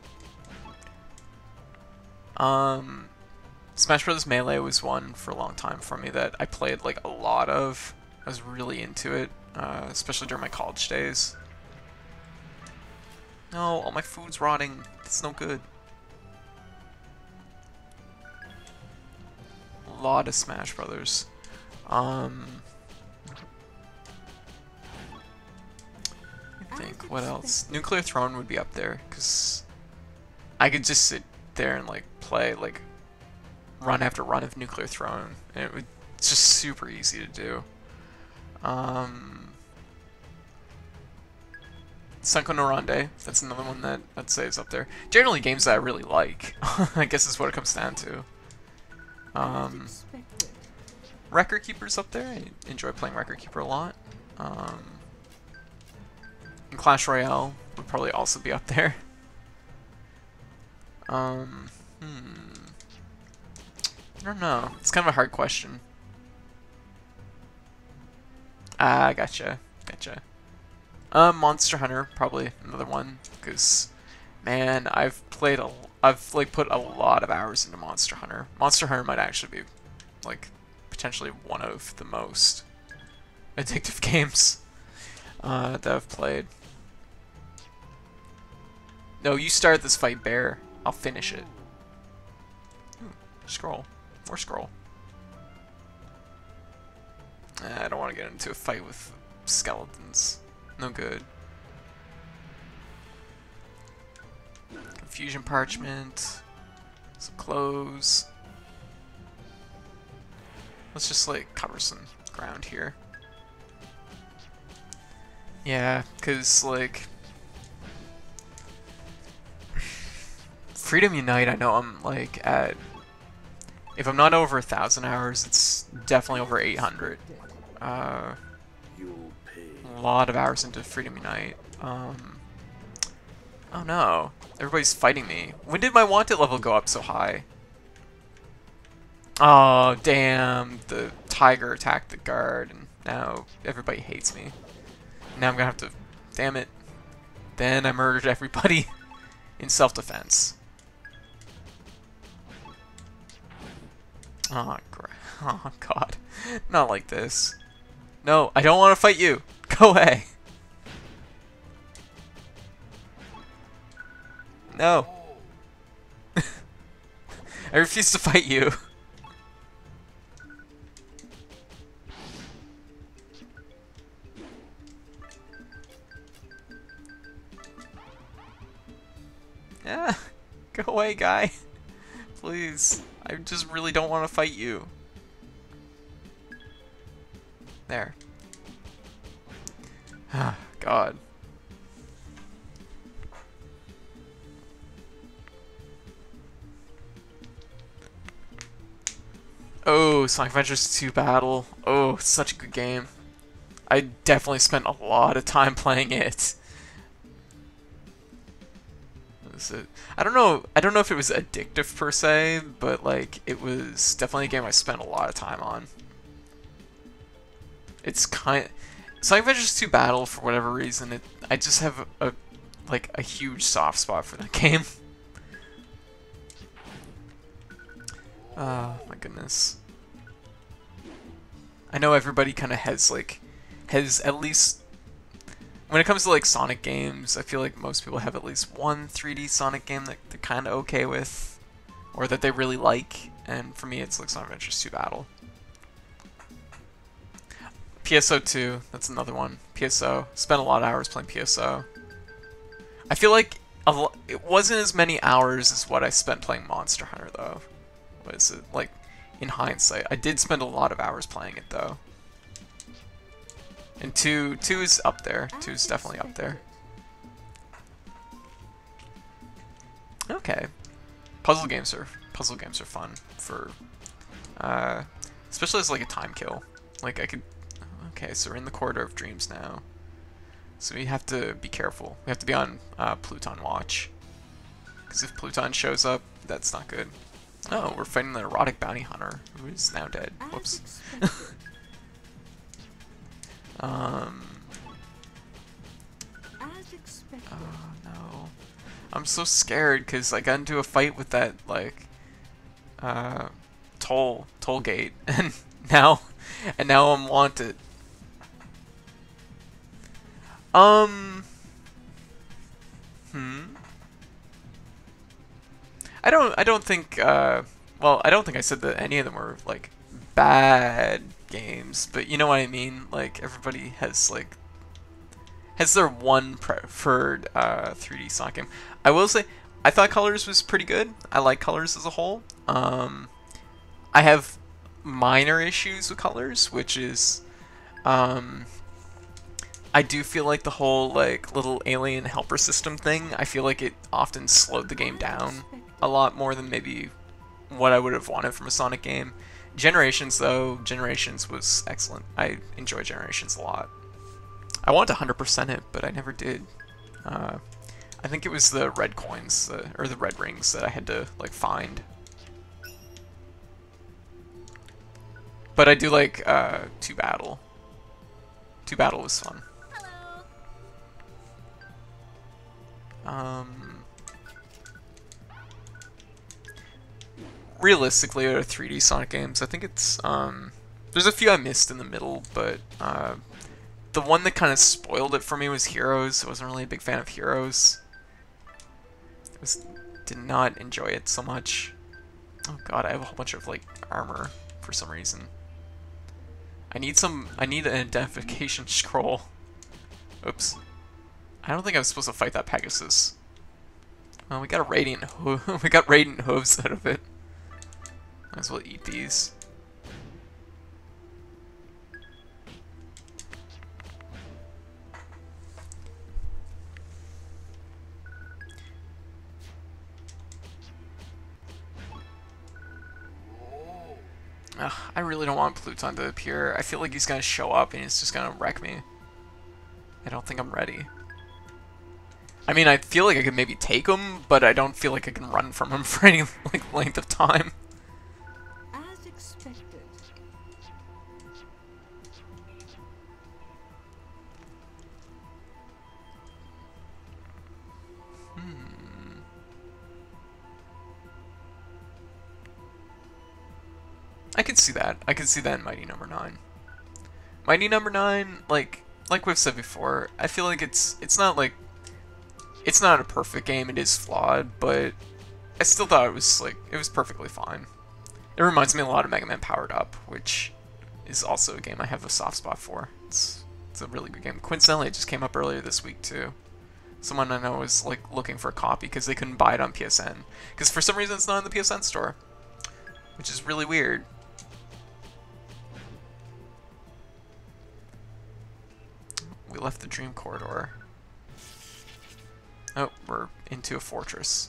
Um, Smash Bros. Melee was one for a long time for me that I played like a lot of. I was really into it, uh, especially during my college days. No, all my food's rotting. It's no good. A lot of Smash Brothers. Um, I think what else? Nuclear Throne would be up there because I could just sit there and like play like run after run of Nuclear Throne, and it would it's just super easy to do. Um, Senko no Ronde, that's another one that I'd say is up there. Generally games that I really like, I guess is what it comes down to. Um, Record Keeper's up there, I enjoy playing Record Keeper a lot. Um, and Clash Royale would probably also be up there. Um, hmm. I don't know, it's kind of a hard question. Ah, gotcha, gotcha. Um, Monster Hunter, probably another one, because, man, I've played a, I've, like, put a lot of hours into Monster Hunter. Monster Hunter might actually be, like, potentially one of the most addictive games, uh, that I've played. No, you start this fight, Bear. I'll finish it. Ooh, scroll. More scroll. I don't want to get into a fight with skeletons. No good. Confusion Parchment. Some clothes. Let's just like cover some ground here. Yeah, because like Freedom Unite, I know I'm like at, if I'm not over a thousand hours, it's definitely over eight hundred. Uh, a lot of hours into Freedom Unite. Um, oh no, everybody's fighting me. When did my wanted level go up so high? Oh damn, the tiger attacked the guard and now everybody hates me. Now I'm gonna have to, damn it. Then I murdered everybody in self-defense. Oh, oh god, not like this. No, I don't want to fight you. Go away. No. I refuse to fight you. Yeah, go away, guy. Please. I just really don't want to fight you. There. Ah, God. Oh, Sonic Adventures two Battle. Oh, such a good game. I definitely spent a lot of time playing it. What is it? I don't know. I don't know if it was addictive per se, but like it was definitely a game I spent a lot of time on. It's kind. Sonic Adventures two Battle, for whatever reason, it I just have a, a like a huge soft spot for that game. Oh my goodness. I know everybody kind of has like has at least, when it comes to like Sonic games, I feel like most people have at least one three D Sonic game that they're kind of okay with, or that they really like, and for me it's like Sonic Adventures two Battle. P S O two, that's another one. P S O, spent a lot of hours playing P S O. I feel like a lo- it wasn't as many hours as what I spent playing Monster Hunter though. Was it like in hindsight? I did spend a lot of hours playing it though. And two, two is up there. Two is definitely up there. Okay, puzzle games are puzzle games are fun for, uh, especially as like a time kill. Like I could. Okay, so we're in the Corridor of Dreams now. So we have to be careful. We have to be on uh, Pluton watch. Because if Pluton shows up, that's not good. Oh, we're fighting the erotic bounty hunter, who is now dead. Whoops. um. As expected. Oh no. I'm so scared because I got into a fight with that, like, uh, toll, toll gate, and now, and now I'm wanted. Um. Hmm. I don't. I don't think. Uh. Well, I don't think I said that any of them were like bad games, but you know what I mean. Like everybody has like has their one preferred uh, three D Sonic game. I will say, I thought Colors was pretty good. I like Colors as a whole. Um, I have minor issues with Colors, which is. Um, I do feel like the whole like little alien helper system thing, I feel like it often slowed the game down a lot more than maybe what I would have wanted from a Sonic game. Generations though, Generations was excellent. I enjoy Generations a lot. I want to one hundred percent it, but I never did. Uh, I think it was the red coins, uh, or the red rings that I had to like find. But I do like uh, two battle. Two battle was fun. Um, realistically, out of three D Sonic games, I think it's, um, there's a few I missed in the middle, but uh, the one that kind of spoiled it for me was Heroes. I wasn't really a big fan of Heroes. I was, did not enjoy it so much. Oh god, I have a whole bunch of, like, armor for some reason. I need some, I need an identification scroll. Oops. I don't think I was supposed to fight that Pegasus. Well, we got a radiant ho we got radiant hooves out of it. Might as well eat these. Ugh, I really don't want Pluton to appear. I feel like he's gonna show up and he's just gonna wreck me. I don't think I'm ready. I mean, I feel like I could maybe take him, but I don't feel like I can run from him for any like length of time. As expected. Hmm. I could see that. I could see that in Mighty Number Nine. Mighty Number Nine, like like we've said before, I feel like it's it's not like it's not a perfect game. It is flawed, but I still thought it was like it was perfectly fine. It reminds me a lot of Mega Man Powered Up, which is also a game I have a soft spot for. It's it's a really good game. Coincidentally, it just came up earlier this week too. Someone I know was like looking for a copy because they couldn't buy it on P S N because for some reason it's not in the P S N store, which is really weird. We left the Dream Corridor. Oh, we're into a fortress.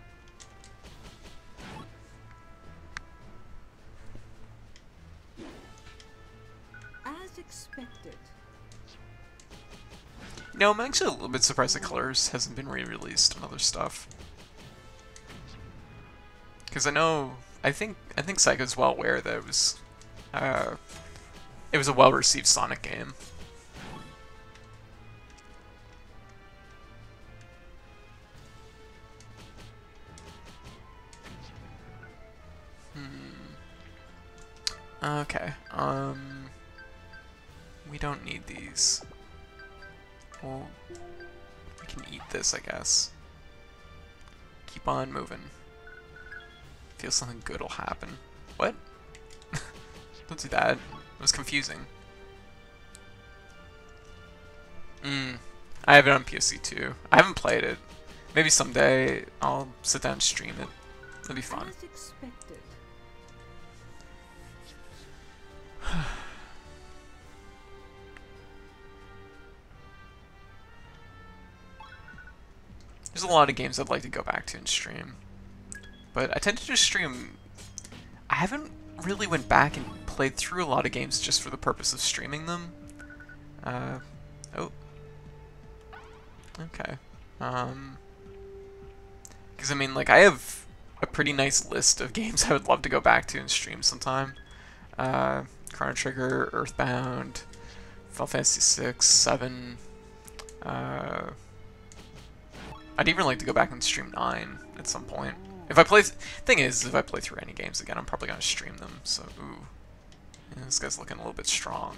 As expected. You know, I'm actually a little bit surprised that Colors hasn't been re-released and other stuff. Because I know, I think, I think Saiga's well aware that it was, uh, it was a well-received Sonic game. Okay, um, we don't need these. Well, we can eat this, I guess. Keep on moving. Feel something good will happen. What? Don't do that. It was confusing. Hmm. I have it on P S C too. I haven't played it. Maybe someday I'll sit down and stream it. That'd be fun. As expected. There's a lot of games I'd like to go back to and stream, but I tend to just stream. I haven't really went back and played through a lot of games just for the purpose of streaming them. Uh, oh, okay. Um, because I mean, like, I have a pretty nice list of games I would love to go back to and stream sometime. Uh, Chrono Trigger, Earthbound, Final Fantasy six, seven. Uh. I'd even like to go back and stream nine at some point. If I play... Th thing is, if I play through any games again, I'm probably going to stream them, so, ooh. Yeah, this guy's looking a little bit strong.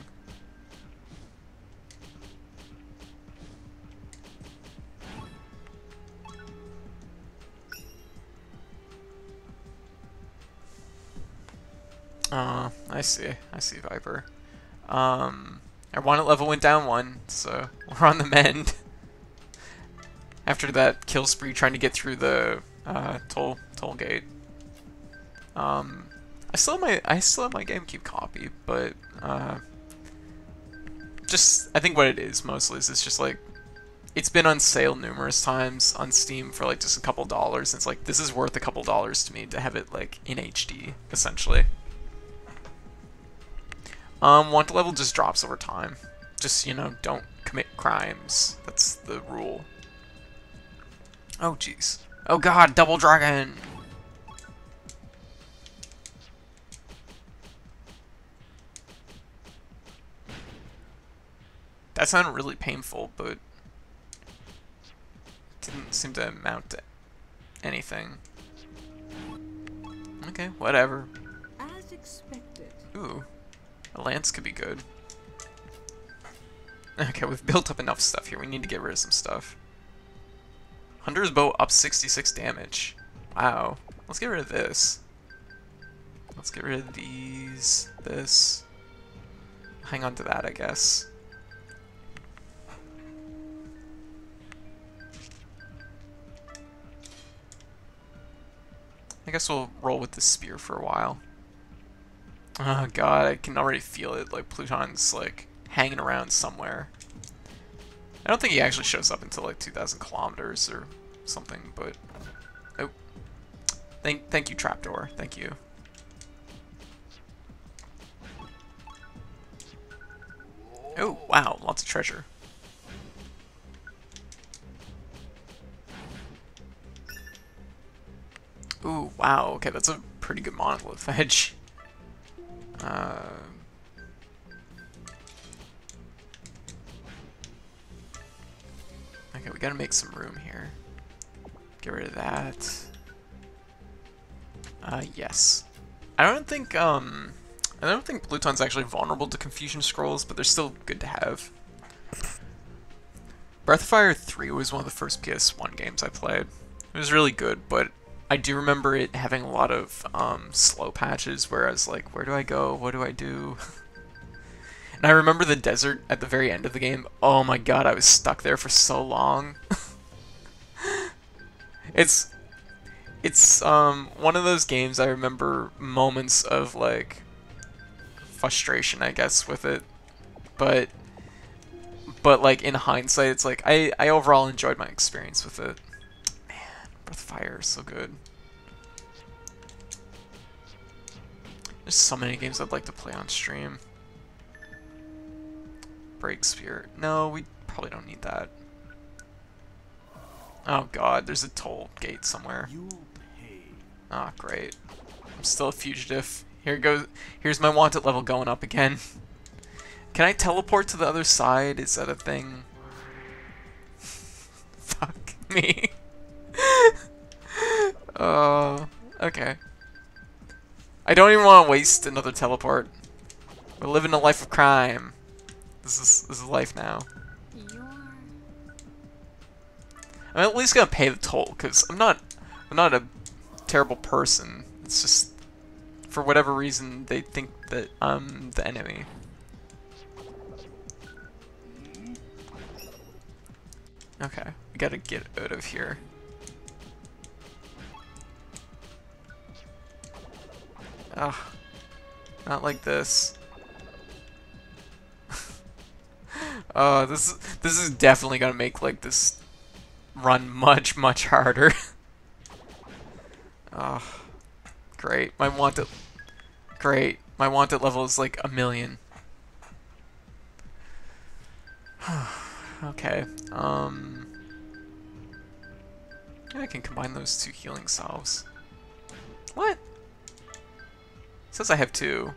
Uh, I see. I see, Viper. Um, our wanted level went down one, so we're on the mend. After that kill spree trying to get through the uh, toll toll gate. Um, I still have my I still have my GameCube copy, but uh, just I think what it is mostly is it's just like it's been on sale numerous times on Steam for like just a couple dollars. And it's like this is worth a couple dollars to me to have it like in H D essentially. Um, want level just drops over time. Just, you know, don't commit crimes. That's the rule. Oh, jeez. Oh, God, Double Dragon! That sounded really painful, but didn't seem to amount to anything. Okay, whatever. As expected. Ooh, a lance could be good. Okay, we've built up enough stuff here. We need to get rid of some stuff. Hunter's bow up sixty-six damage. Wow. Let's get rid of this. Let's get rid of these. This. Hang on to that, I guess. I guess we'll roll with the spear for a while. Oh god, I can already feel it. Like Pluton's like hanging around somewhere. I don't think he actually shows up until like two thousand kilometers or something, but oh, thank thank you, Trapdoor. Thank you. Oh wow, lots of treasure. Ooh wow, okay, that's a pretty good monolith edge. Uh. Okay, we gotta make some room here. Get rid of that. Uh, yes. I don't think, um... I don't think Pluton's actually vulnerable to Confusion Scrolls, but they're still good to have. Breath of Fire three was one of the first P S one games I played. It was really good, but I do remember it having a lot of, um, slow patches where I was like, where do I go? What do I do? And I remember the desert at the very end of the game. Oh my god, I was stuck there for so long. it's it's um one of those games I remember moments of like frustration, I guess, with it. But but like in hindsight, it's like I I overall enjoyed my experience with it. Man, Breath of Fire is so good. There's so many games I'd like to play on stream. Break Spear. No, we probably don't need that. Oh god, there's a toll gate somewhere. You'll pay. Ah, oh, great. I'm still a fugitive. Here goes. Here's my wanted level going up again. Can I teleport to the other side? Is that a thing? Fuck me. Oh, uh, okay. I don't even want to waste another teleport. We're living a life of crime. This is this is life now. You're... I'm at least gonna pay the toll because I'm not I'm not a terrible person. It's just for whatever reason they think that I'm the enemy. Okay, we gotta get out of here. Ugh. Not like this. Oh, this this is definitely gonna make like this run much much harder. Oh, great. My wanted, great. My wanted level is like a million. Okay. Um, yeah, I can combine those two healing salves. What? It says I have two.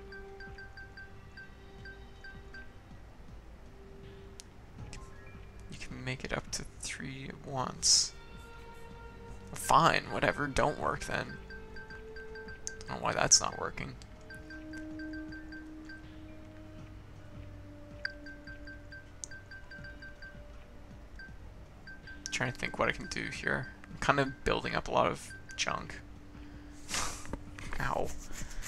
Make it up to three at once. Fine, whatever, don't work then. I don't know why that's not working. Trying to think what I can do here. I'm kind of building up a lot of junk. Ow.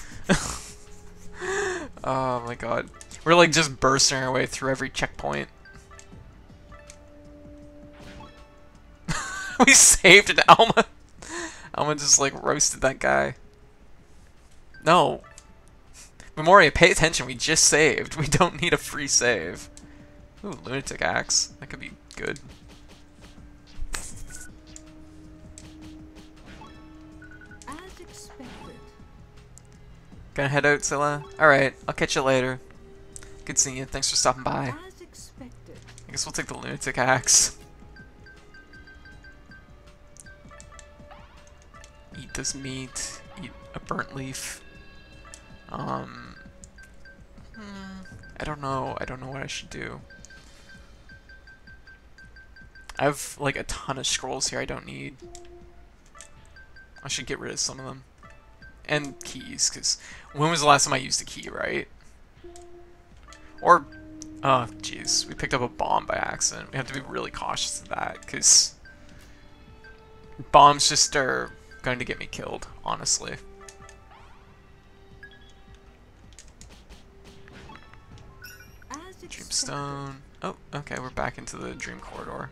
Oh my god. We're like just bursting our way through every checkpoint. We saved an Alma. Alma just like roasted that guy. No. Memoria, pay attention. We just saved. We don't need a free save. Ooh, Lunatic Axe. That could be good. As expected. Gonna head out, Zilla? Alright, I'll catch you later. Good seeing you. Thanks for stopping by. As expected. I guess we'll take the Lunatic Axe. Eat this meat. Eat a burnt leaf. Um, hmm, I don't know. I don't know what I should do. I have like a ton of scrolls here I don't need. I should get rid of some of them. And keys, because when was the last time I used a key, right? Or, oh jeez, we picked up a bomb by accident. We have to be really cautious of that, because bombs just are going to get me killed, honestly. As expected. Dreamstone. Oh, okay, we're back into the dream corridor.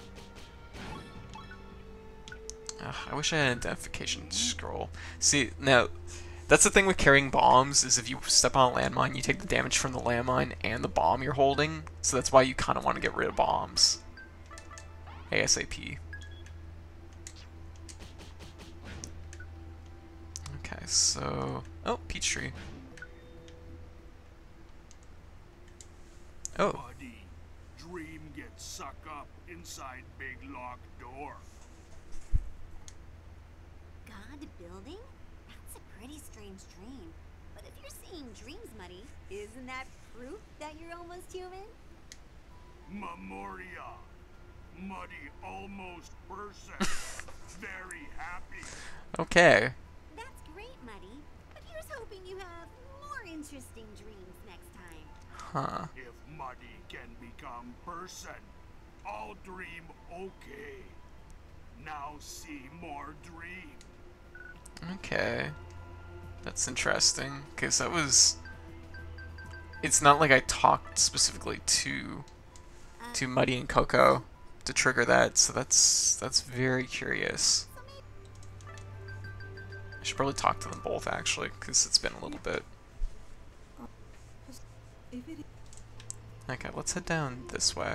Ugh, I wish I had an identification scroll. See, now, that's the thing with carrying bombs, is if you step on a landmine, you take the damage from the landmine and the bomb you're holding, so that's why you kind of want to get rid of bombs. ASAP. Okay, so... Oh, peach tree. Oh. Buddy, dream gets sucked up inside big locked door. God building? That's a pretty strange dream. But if you're seeing dreams, Muddy, isn't that proof that you're almost human? Memoria. Muddy almost person. Very happy. Okay. That's great, Muddy. But here's hoping you have more interesting dreams next time. Huh. If Muddy can become person, I'll dream okay. Now see more dream. Okay. That's interesting, because that was... It's not like I talked specifically to to Muddy and Coco to trigger that, so that's that's very curious. I should probably talk to them both, actually, because it's been a little bit. If it Okay, let's head down this way.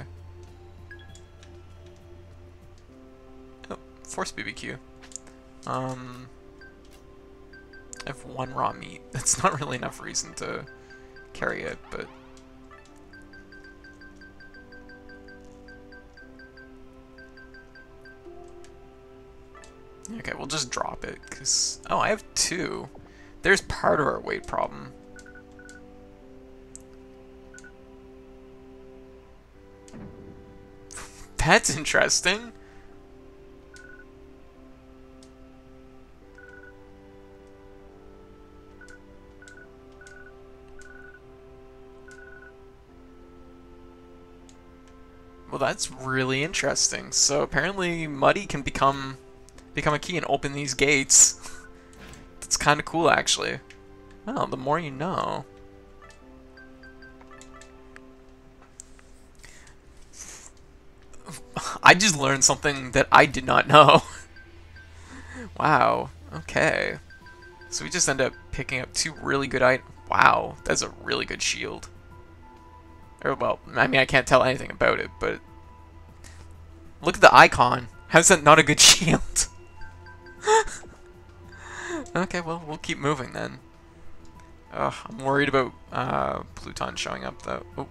Oh, Force B B Q. Um... I have one raw meat. That's not really enough reason to carry it, but... Okay, we'll just drop it, because... Oh, I have two. There's part of our weight problem. That's interesting. Well, that's really interesting. So apparently Muddy can become become a key and open these gates. That's kind of cool, actually. Well, the more you know. I just learned something that I did not know. Wow. Okay. So we just end up picking up two really good items. Wow, that's a really good shield. Or, well, I mean, I can't tell anything about it, but look at the icon. How's that not a good shield? Okay, well, we'll keep moving then. Ugh, I'm worried about uh, Pluton showing up, though. Oh.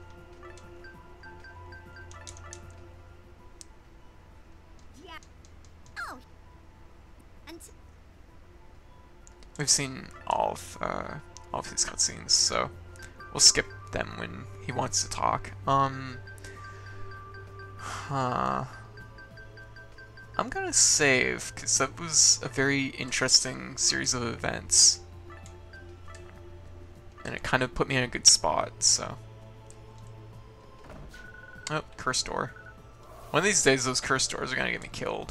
Yeah. Oh. Until We've seen all of, uh, all of his cutscenes, so we'll skip them when he wants to talk. Um, huh. I'm gonna save, because that was a very interesting series of events. And it kind of put me in a good spot, so. Oh, curse door. One of these days, those curse doors are gonna get me killed.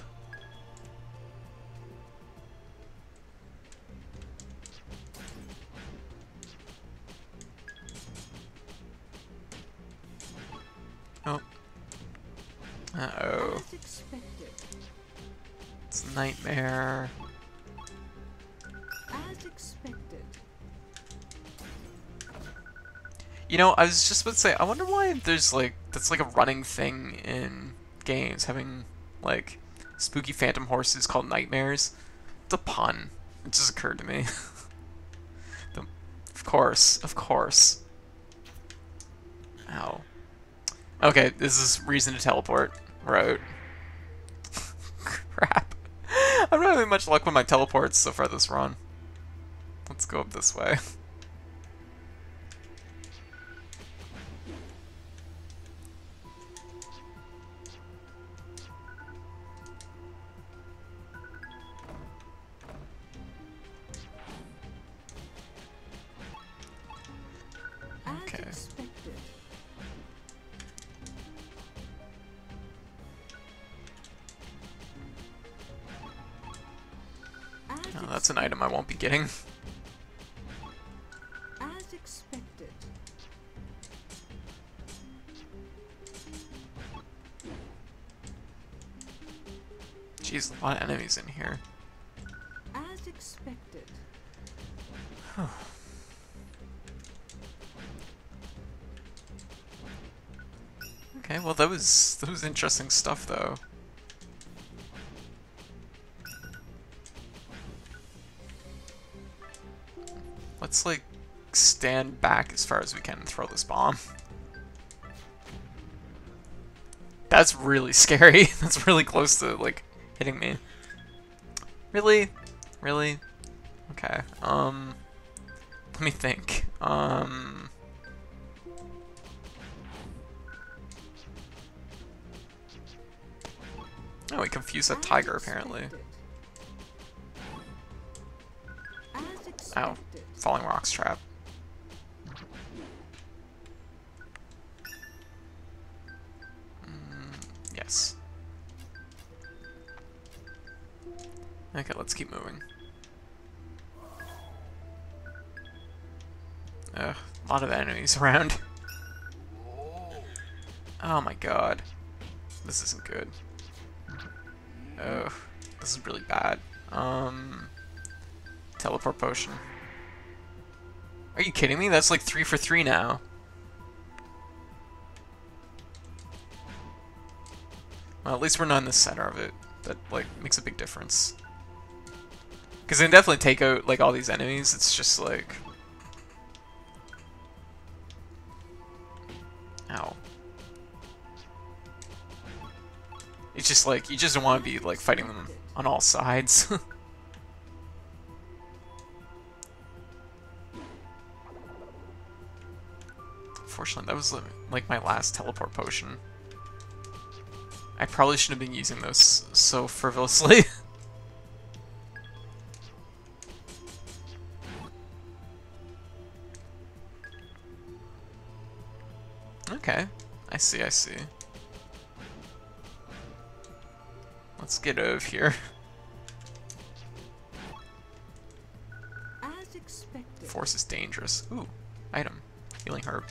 Oh. Uh-oh. As expected. It's a nightmare. As expected. You know, I was just about to say, I wonder why there's like, that's like a running thing in games, having like spooky phantom horses called nightmares. It's a pun. It just occurred to me. the, of course, of course. Ow. Okay, this is reason to teleport. Right. Crap. I'm not having much luck with my teleports so far this run. Let's go up this way. Okay. As expected. As Oh, that's an item I won't be getting. As expected. Jeez, a lot of enemies in here. As expected. Okay, well that was that was interesting stuff though. Let's like stand back as far as we can and throw this bomb. That's really scary. That's really close to like hitting me. Really? Really? Okay. Um let me think. Um Oh, we confused that As tiger apparently. expected. As expected. Ow. Falling rocks trap. Mm, yes. Okay, let's keep moving. Ugh, a lot of enemies around. Oh my god. This isn't good. Ugh, this is really bad. Um, teleport potion. Are you kidding me? That's like three for three now. Well, at least we're not in the center of it. That like makes a big difference. Because they can definitely take out like all these enemies. It's just like, ow. It's just like you just don't want to be like fighting them on all sides. Unfortunately, that was like my last teleport potion. I probably shouldn't have been using those so frivolously. Okay, I see, I see. Let's get out of here. As expected. Force is dangerous. Ooh, item. Healing herb.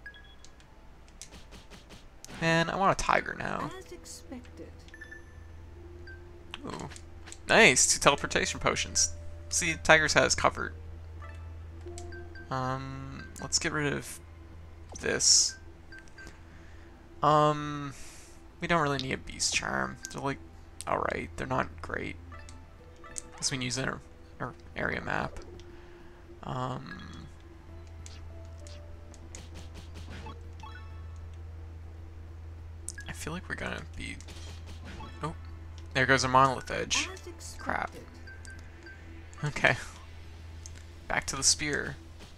Man, I want a tiger now. As expected. Ooh. Nice, two teleportation potions. See, Tigers has covered. Um, let's get rid of this. Um, we don't really need a Beast Charm. They're like, alright, they're not great. Guess we can use our, our area map. Um, I feel like we're gonna be... Oh, there goes our Monolith Edge. As expected. Crap. Okay. Back to the spear.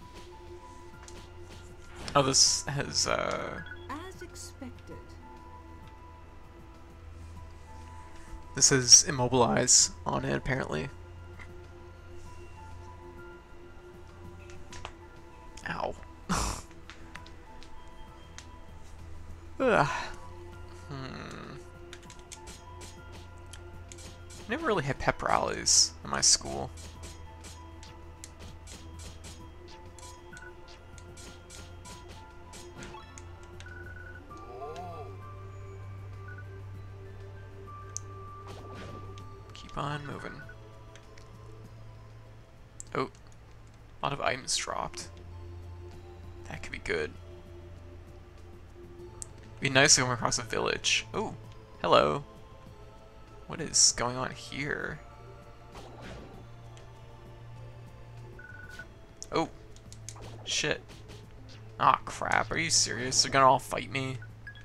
Oh, this has, uh... As expected. This has Immobilize on it, apparently. Ow. Ugh. Hmm. Never really had pep rallies in my school. Keep on moving. Oh, a lot of items dropped. That could be good. Be nice to come across a village. Oh, hello. What is going on here? Oh, shit. Aw, oh, crap. Are you serious? They're gonna all fight me?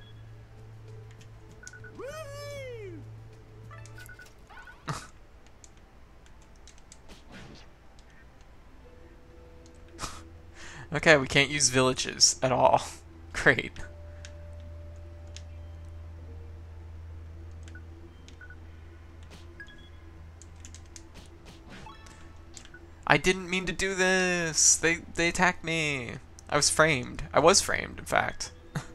Okay, we can't use villages at all. Great. I didn't mean to do this. They they attacked me. I was framed. I was framed, in fact.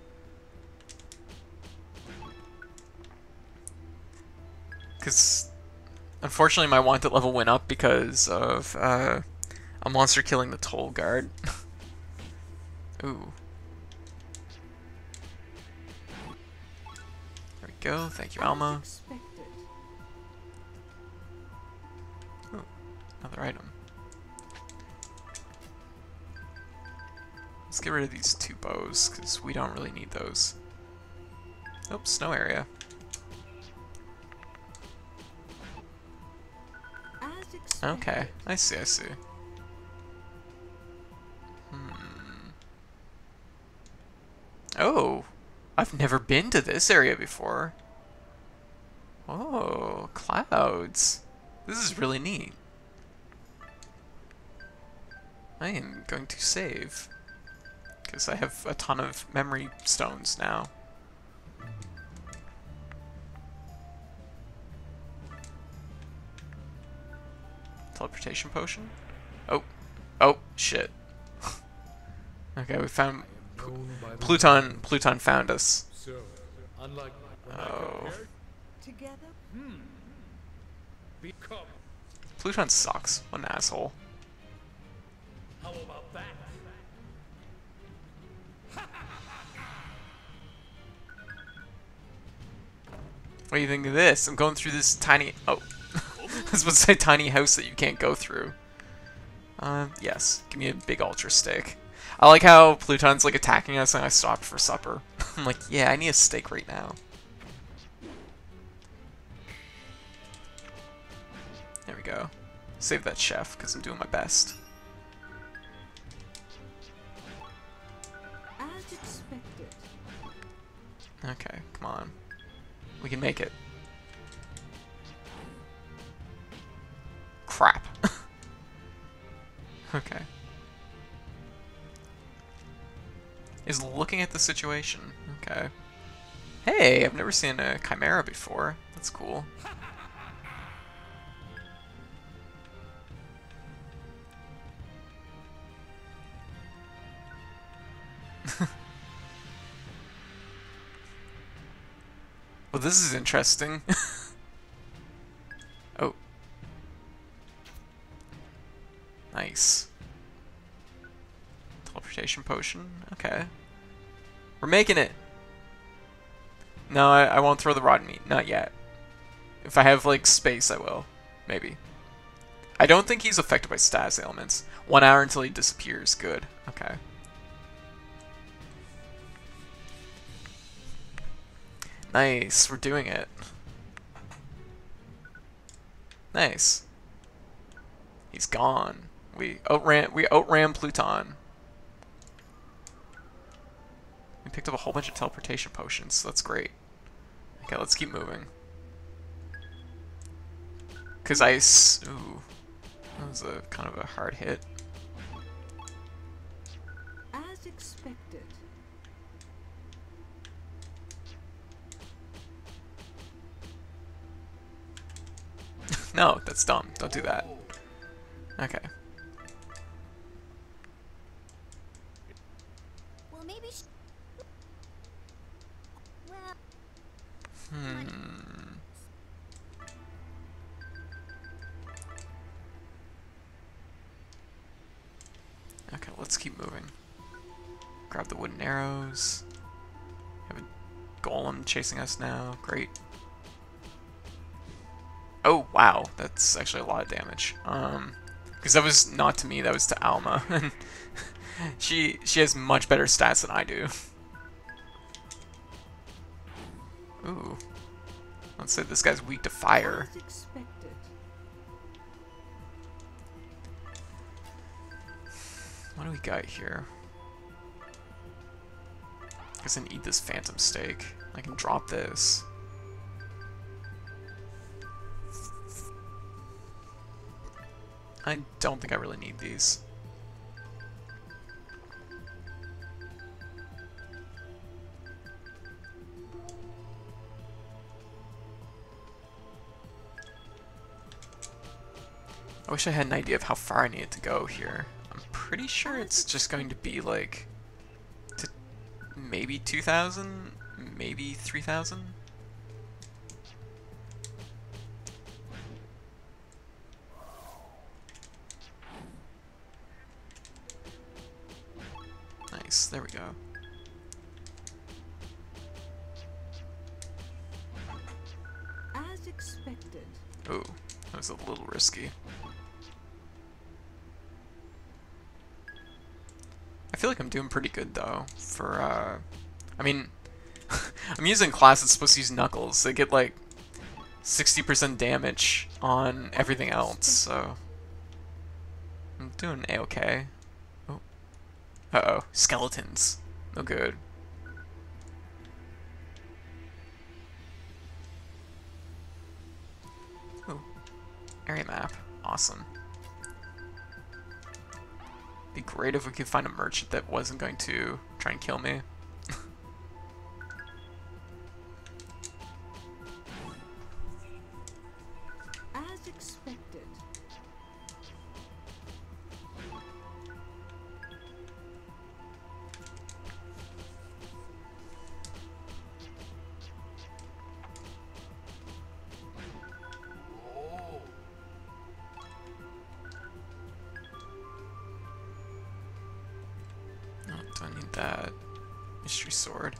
Because unfortunately my wanted level went up because of uh, a monster killing the toll guard. Ooh. There we go. Thank you, Alma. As expected. Ooh, another item. Let's get rid of these two bows, because we don't really need those. Oops, snow area. As expected. Okay, I see, I see. Hmm. Oh, I've never been to this area before. Oh, clouds. This is really neat. I am going to save. Because I have a ton of memory stones now. Teleportation potion? Oh. Oh, shit. Okay, we found... Pluton, Pluton found us. So, unlike Oh. Together. hmm, become. Pluton sucks. What an asshole. How about that? What do you think of this? I'm going through this tiny... Oh. I was about to say tiny house that you can't go through. Uh, yes. Give me a big ultra stick. I like how Pluton's like attacking us and I stopped for supper. I'm like, yeah, I need a steak right now. There we go. Save that chef, because I'm doing my best. As expected. Okay, come on. We can make it. Crap. Okay. Is looking at the situation. Okay. Hey, I've never seen a Chimera before. That's cool. Well, this is interesting. Oh. Nice. Teleportation potion. Okay. We're making it. No, I, I won't throw the rod meat. Not yet. If I have, like, space, I will. Maybe. I don't think he's affected by status ailments. One hour until he disappears. Good. Okay. Nice. We're doing it. Nice. He's gone. We outran we outran Pluton. We picked up a whole bunch of teleportation potions, so that's great. Okay, let's keep moving. Cause I s ooh, that was a kind of a hard hit. As expected. No, that's dumb. Don't do that. Okay. Well, maybe. Sh well, Hmm. Okay, let's keep moving. Grab the wooden arrows. Have a golem chasing us now. Great. Oh, wow. That's actually a lot of damage. Um, because that was not to me, that was to Alma. she she has much better stats than I do. Ooh. Let's say this guy's weak to fire. As expected. What do we got here? I guess I can eat this phantom steak. I can drop this. I don't think I really need these. I wish I had an idea of how far I needed to go here. I'm pretty sure it's just going to be like to maybe two thousand, maybe three thousand. Nice, there we go. As expected. Ooh, that was a little risky. I feel like I'm doing pretty good though. For uh, I mean, I'm using a class that's supposed to use Knuckles. They get like sixty percent damage on everything else, so I'm doing a-okay. Oh, uh oh, skeletons. No good. Ooh, area map. Awesome. Be great if we could find a merchant that wasn't going to try and kill me. As expected. Oh, do I need that mystery sword?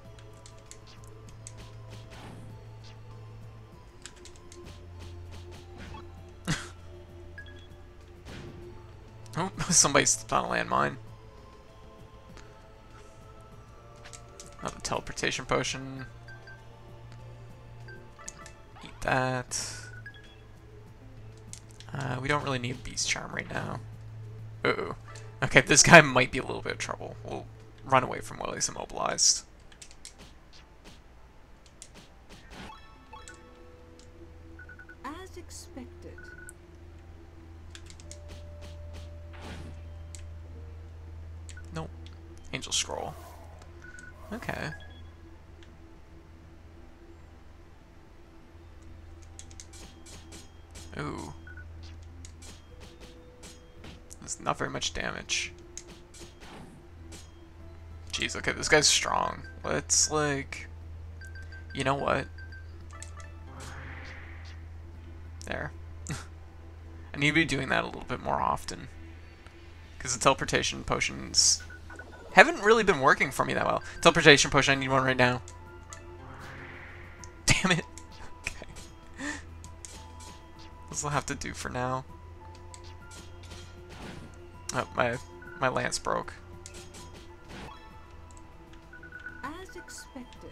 Oh, somebody stepped on a landmine. Another teleportation potion. Eat that. Uh, we don't really need Beast Charm right now. Uh-oh. Okay, this guy might be a little bit of trouble. We'll run away from while he's immobilized. As expected. Nope. Angel Scroll. Okay. Ooh. That's not very much damage. Jeez, okay, this guy's strong. Let's, like... You know what? There. I need to be doing that a little bit more often. Because the teleportation potions haven't really been working for me that well. Teleportation potion, I need one right now. Damn it. Okay. This will have to do for now. Oh, my my lance broke. As expected.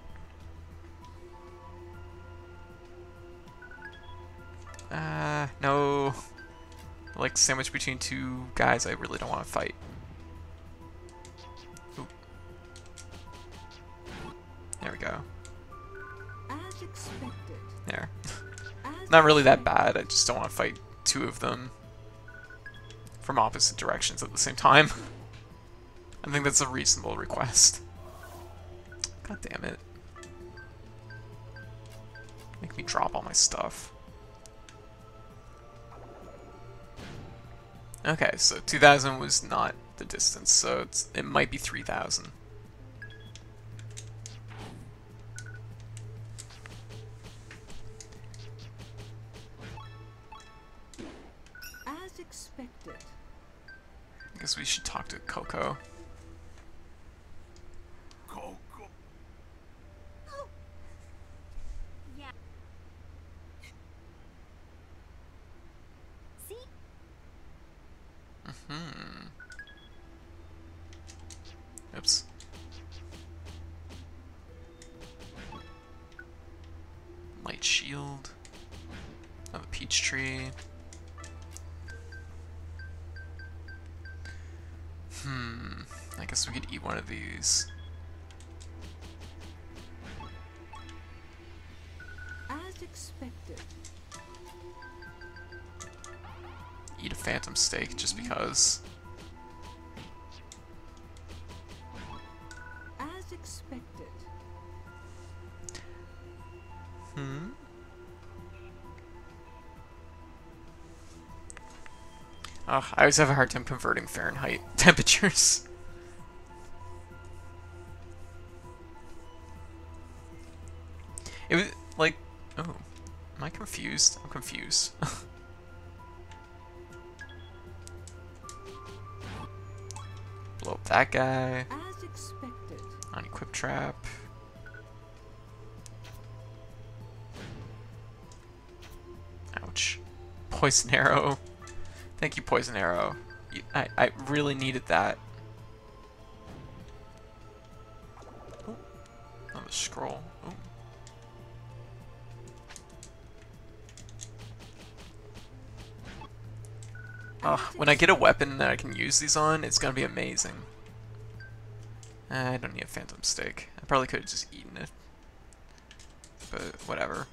Uh, no. Like sandwiched between two guys I really don't want to fight. Ooh. There we go. As expected. There. As Not really that expected. bad, I just don't want to fight two of them from opposite directions at the same time. I think that's a reasonable request. God damn it. Make me drop all my stuff. Okay, so two thousand was not the distance, so it's, it might be three thousand. As expected. I guess we should talk to Coco. Coco. Yeah. See? Hmm. Oops. Light shield. Another peach tree. Hmm. I guess we could eat one of these. As expected. Eat a phantom steak just because. As expected. Hmm. Ugh, I always have a hard time converting Fahrenheit temperatures. It was like, oh, am I confused? I'm confused. Blow up that guy. As expected. Unequip trap. Ouch. Poison arrow. Thank you, poison arrow. You- I, I really needed that. Oh, another scroll. Oh. Ugh, when I get a weapon that I can use these on, it's gonna be amazing. I don't need a phantom steak. I probably could have just eaten it. But whatever.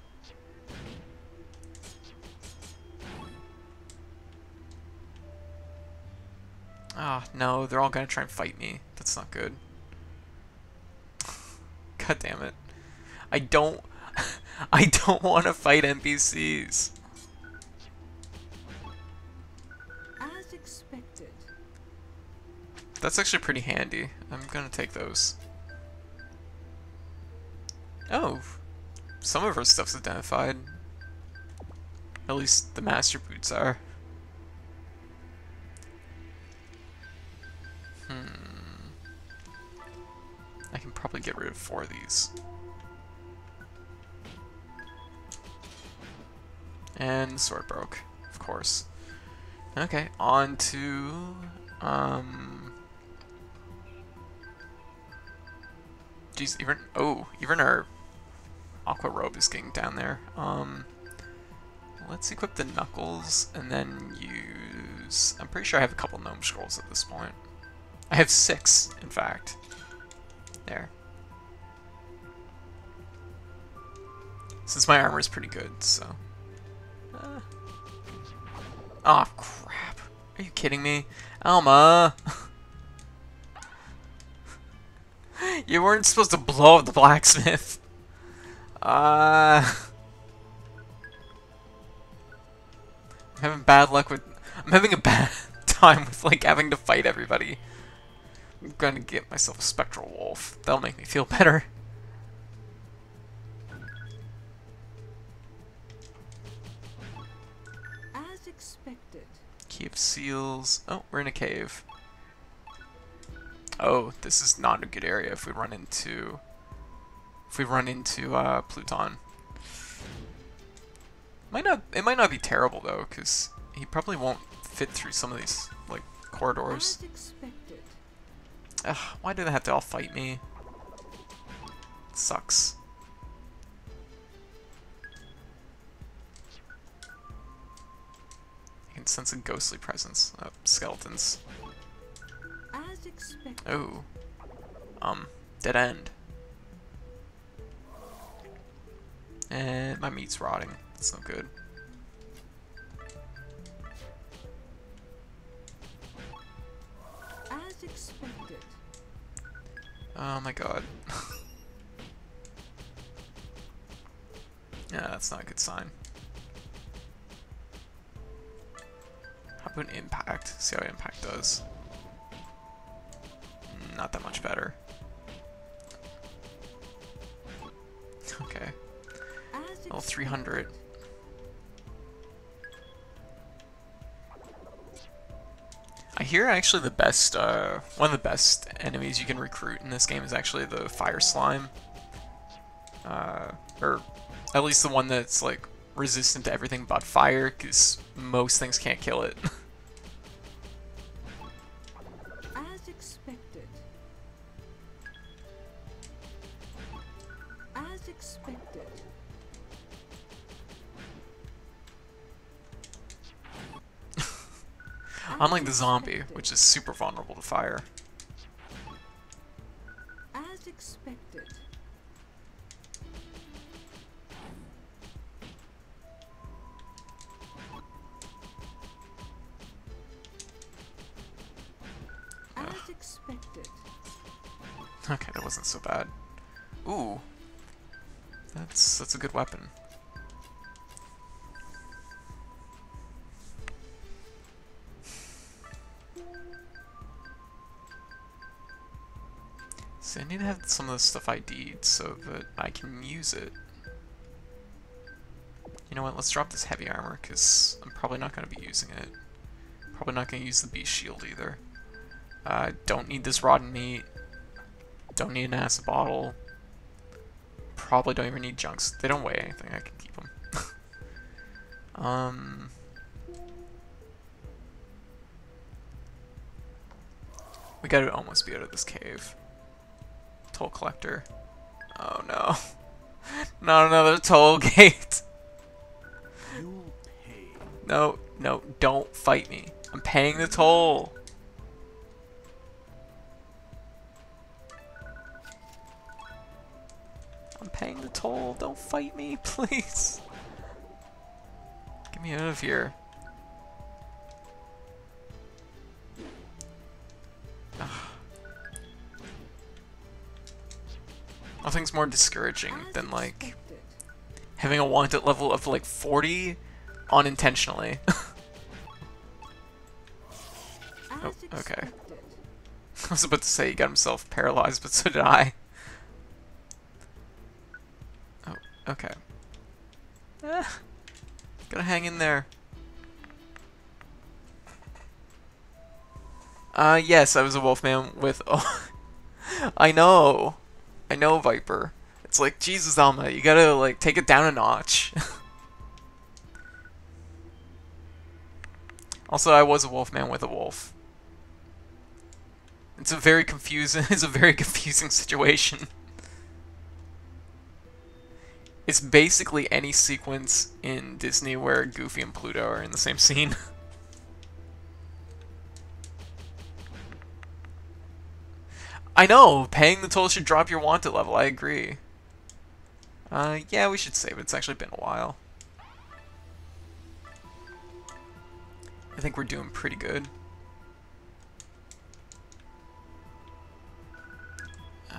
Ah, no, they're all gonna try and fight me. That's not good. God damn it. I don't... I don't want to fight N P Cs. As expected. That's actually pretty handy. I'm gonna take those. Oh, some of our stuff's identified. At least the master boots are. Hmm. I can probably get rid of four of these. And the sword broke, of course. Okay, on to um. Geez, even oh, even our aqua robe is getting down there. Um, let's equip the knuckles and then use. I'm pretty sure I have a couple gnome scrolls at this point. I have six, in fact. There. Since my armor is pretty good, so. Uh. Oh crap! Are you kidding me, Alma? You weren't supposed to blow up the blacksmith. Uh, I'm having bad luck with. I'm having a bad time with like having to fight everybody. I'm gonna get myself a spectral wolf. That'll make me feel better. As expected. Key of seals. Oh, we're in a cave. Oh, this is not a good area if we run into if we run into uh, Pluton. Might not. It might not be terrible though, because he probably won't fit through some of these like corridors. As expected. Ugh, why do they have to all fight me? Sucks. I can sense a ghostly presence. Oh, skeletons. As expected. Oh. Um, dead end. And my meat's rotting. That's no good. As expected. Oh my god. Yeah, that's not a good sign. How about impact? See how impact does. Not that much better. Okay. As Level three hundred. I hear actually the best, uh, one of the best enemies you can recruit in this game is actually the fire slime. Uh, or at least the one that's like resistant to everything but fire, because most things can't kill it. As expected. As expected. Unlike the zombie, which is super vulnerable to fire. As expected. As expected. Okay, that wasn't so bad. Ooh. That's that's a good weapon. So I need to have some of the stuff I D'd so that I can use it. You know what, let's drop this heavy armor, because I'm probably not going to be using it. Probably not going to use the beast shield either. Uh, don't need this rotten meat. Don't need an acid bottle. Probably don't even need junks. They don't weigh anything, I can keep them. um... We gotta almost be out of this cave. Toll collector. Oh no. Not another toll gate. You'll pay. No, no, don't fight me. I'm paying the toll. I'm paying the toll. Don't fight me, please. Get me out of here. Ugh. Nothing's more discouraging As than like expected. having a wanted level of like forty unintentionally. Oh, As okay. expected. I was about to say he got himself paralyzed, but so did I. Oh, okay. Ah, gotta hang in there. Uh, yes, I was a wolfman with... Oh, I know. I know, Viper. It's like, Jesus, Alma, you gotta, like, take it down a notch. Also, I was a wolfman with a wolf. It's a very confusing, it's a very confusing situation. It's basically any sequence in Disney where Goofy and Pluto are in the same scene. I know, paying the toll should drop your wanted level, I agree. Uh, yeah, we should save it, it's actually been a while. I think we're doing pretty good. Uh,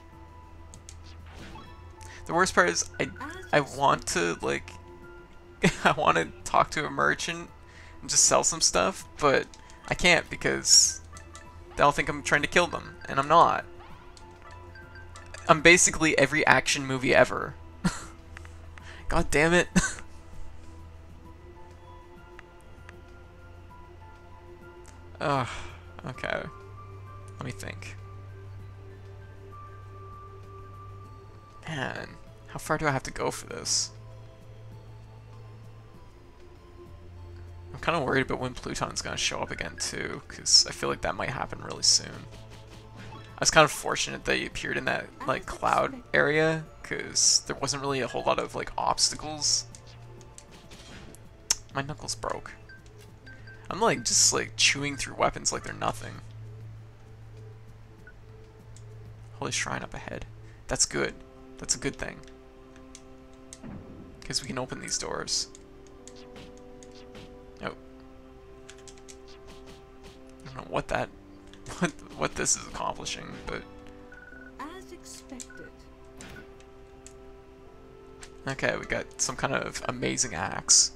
the worst part is, I, I want to, like, I want to talk to a merchant and just sell some stuff, but I can't because they'll think I'm trying to kill them, and I'm not. I'm basically every action movie ever. God damn it. Ugh, okay. Let me think. Man, how far do I have to go for this? I'm kind of worried about when Pluton's gonna show up again too, because I feel like that might happen really soon. I was kind of fortunate that he appeared in that like cloud area, because there wasn't really a whole lot of like obstacles. My knuckles broke. I'm like just like chewing through weapons like they're nothing. Holy Shrine up ahead. That's good. That's a good thing. Because we can open these doors. Oh. I don't know what that what what this is accomplishing, but As expected. okay, we got some kind of amazing axe.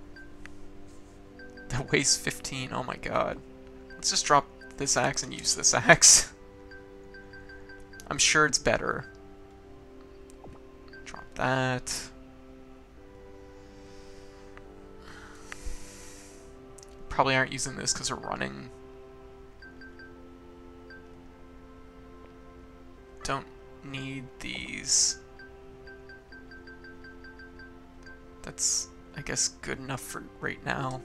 That weighs fifteen, oh my god. Let's just drop this axe and use this axe. I'm sure it's better. Drop that. Probably aren't using this because we're running. Don't need these. That's, I guess, good enough for right now.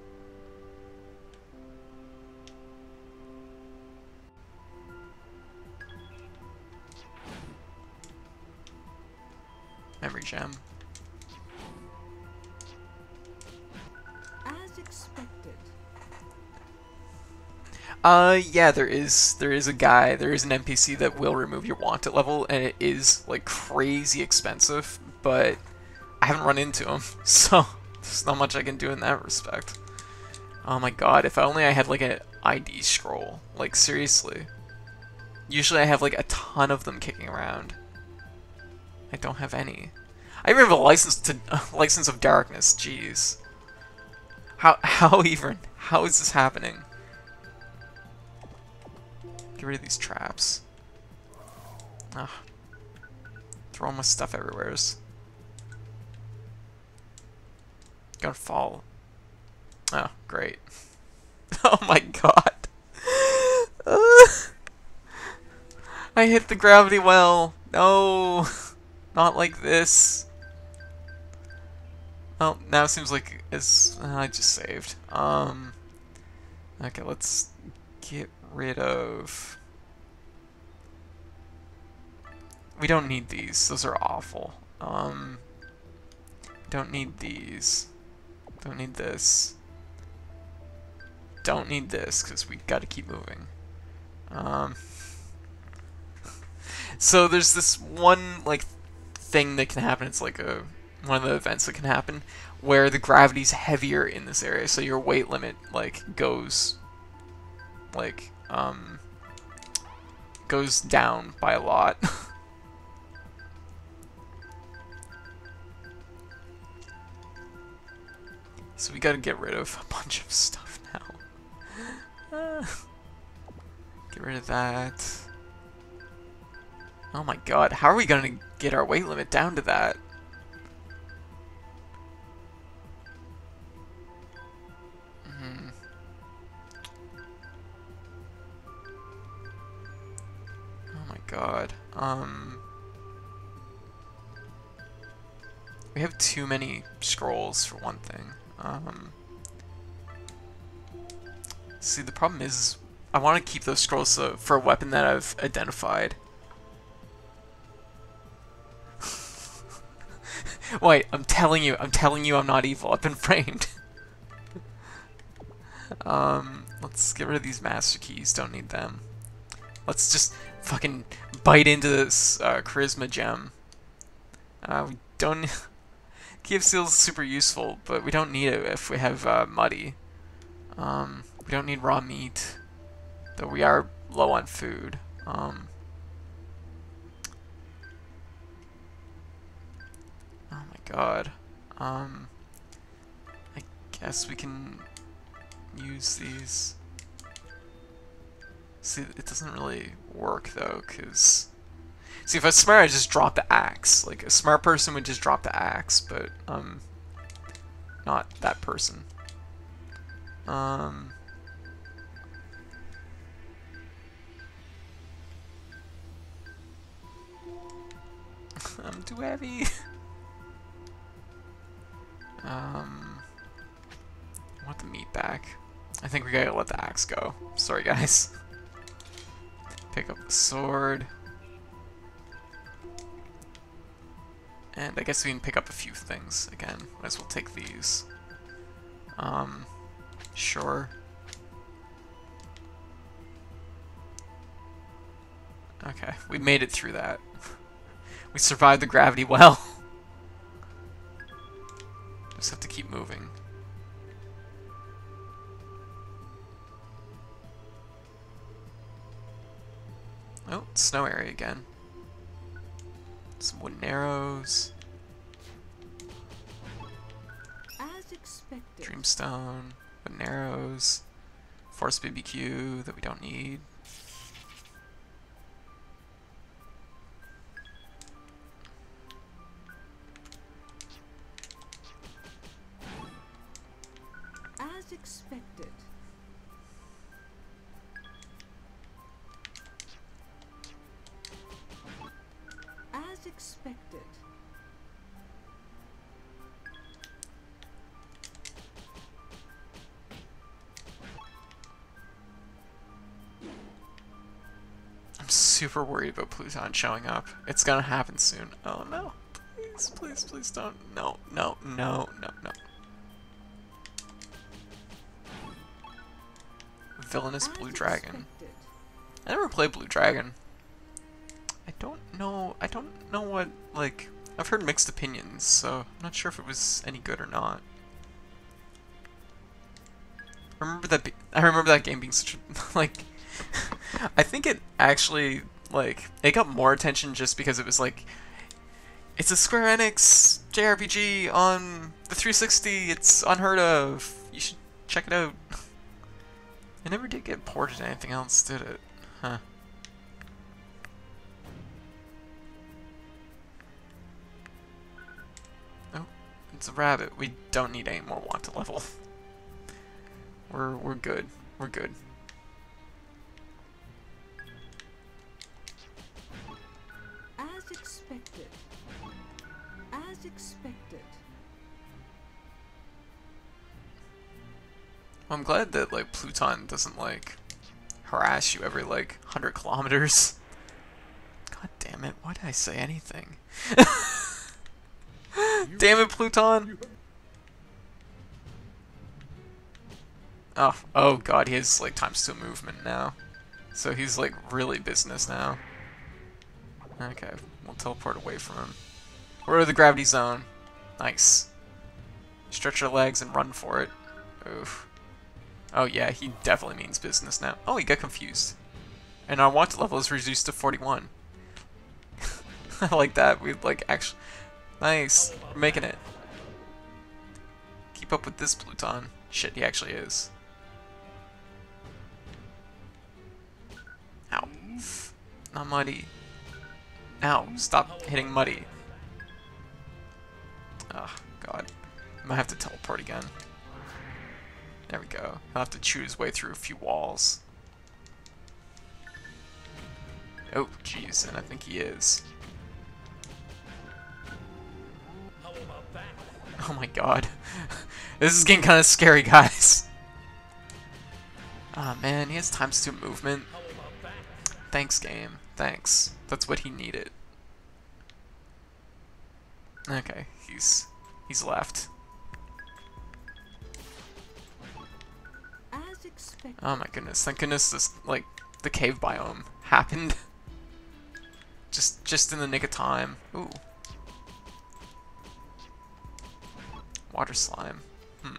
Memory gem. As expected. Uh, yeah, there is there is a guy, there is an N P C that will remove your wanted level, and it is like crazy expensive, but I haven't run into him, so there's not much I can do in that respect. Oh my god, if only I had like an I D scroll, like seriously. Usually I have like a ton of them kicking around. I don't have any. I even have a license to uh, license of darkness. Jeez. How how even? How is this happening? Get rid of these traps. Ugh. Throw my stuff everywhere. Gonna fall. Oh, great. Oh my god. Uh, I hit the gravity well. No. Not like this. Well, now it seems like it's, uh, I just saved. Um, okay, let's get rid of... We don't need these. Those are awful. Um, don't need these. Don't need this. Don't need this, because we gotta keep moving. Um, so there's this one, like, thing that can happen. It's like a one of the events that can happen where the gravity's heavier in this area, so your weight limit like goes like um goes down by a lot. So we gotta get rid of a bunch of stuff now. Uh, get rid of that. Oh my god, how are we gonna get our weight limit down to that? Hmm. Oh my god. Um. We have too many scrolls for one thing. Um. See, the problem is, I want to keep those scrolls so, for a weapon that I've identified. Wait, I'm telling you, I'm telling you I'm not evil. I've been framed. um, let's get rid of these master keys. Don't need them. Let's just fucking bite into this uh, charisma gem. Uh, we don't... Key of Seals is super useful, but we don't need it if we have uh, Muddy. Um, we don't need raw meat, though we are low on food. Um... Oh my god. Um, I guess we can use these. See, it doesn't really work though, because... See, if I was smart, I'd just drop the axe. Like, a smart person would just drop the axe, but, um, not that person. Um... I'm too heavy. Um, what the meat back. I think we gotta let the axe go. Sorry, guys. Pick up the sword. And I guess we can pick up a few things again. Might as well take these. Um, sure. Okay, we made it through that. We survived the gravity well. Just have to keep moving. Oh, snow area again. Some wooden arrows. As expected. Dreamstone. Wooden arrows. Force B B Q that we don't need. As expected. As expected. I'm super worried about Pluton showing up. It's gonna happen soon. Oh no. Please, please, please don't. No, no, no, no, no. Villainous Blue Dragon. I never played Blue Dragon. I don't know. I don't know what, like, I've heard mixed opinions, so I'm not sure if it was any good or not. I remember that. Be I remember that game being such a, like, I think it actually, like, it got more attention just because it was like, it's a Square Enix J R P G on the three sixty. It's unheard of. You should check it out. It never did get ported to anything else, did it? Huh. Oh, it's a rabbit. We don't need any more want to level. We're we're good. We're good. As expected. As expected. I'm glad that, like, Pluton doesn't, like, harass you every, like, one hundred kilometers. God damn it, why did I say anything? Damn it, Pluton! Oh, oh god, he has, like, times two movement now. So he's, like, really business now. Okay, we'll teleport away from him. We're in the gravity zone. Nice. Stretch your legs and run for it. Oof. Oh yeah, he definitely means business now. Oh, he got confused. And our want level is reduced to forty-one. I like that. We like actually nice. We're making it. Keep up with this Pluton. Shit, he actually is. Ow. Not muddy. Ow, stop hitting muddy. Oh god. I might have to teleport again. There we go. He'll have to chew his way through a few walls. Oh, jeez, and I think he is. How about that? Oh my god. This is getting kind of scary, guys. Ah, oh, man, he has times two movement. How about that? Thanks, game. Thanks. That's what he needed. Okay, he's he's left. As expected. Oh my goodness! Thank goodness this like the cave biome happened. just just in the nick of time. Ooh. Water slime. Hmm.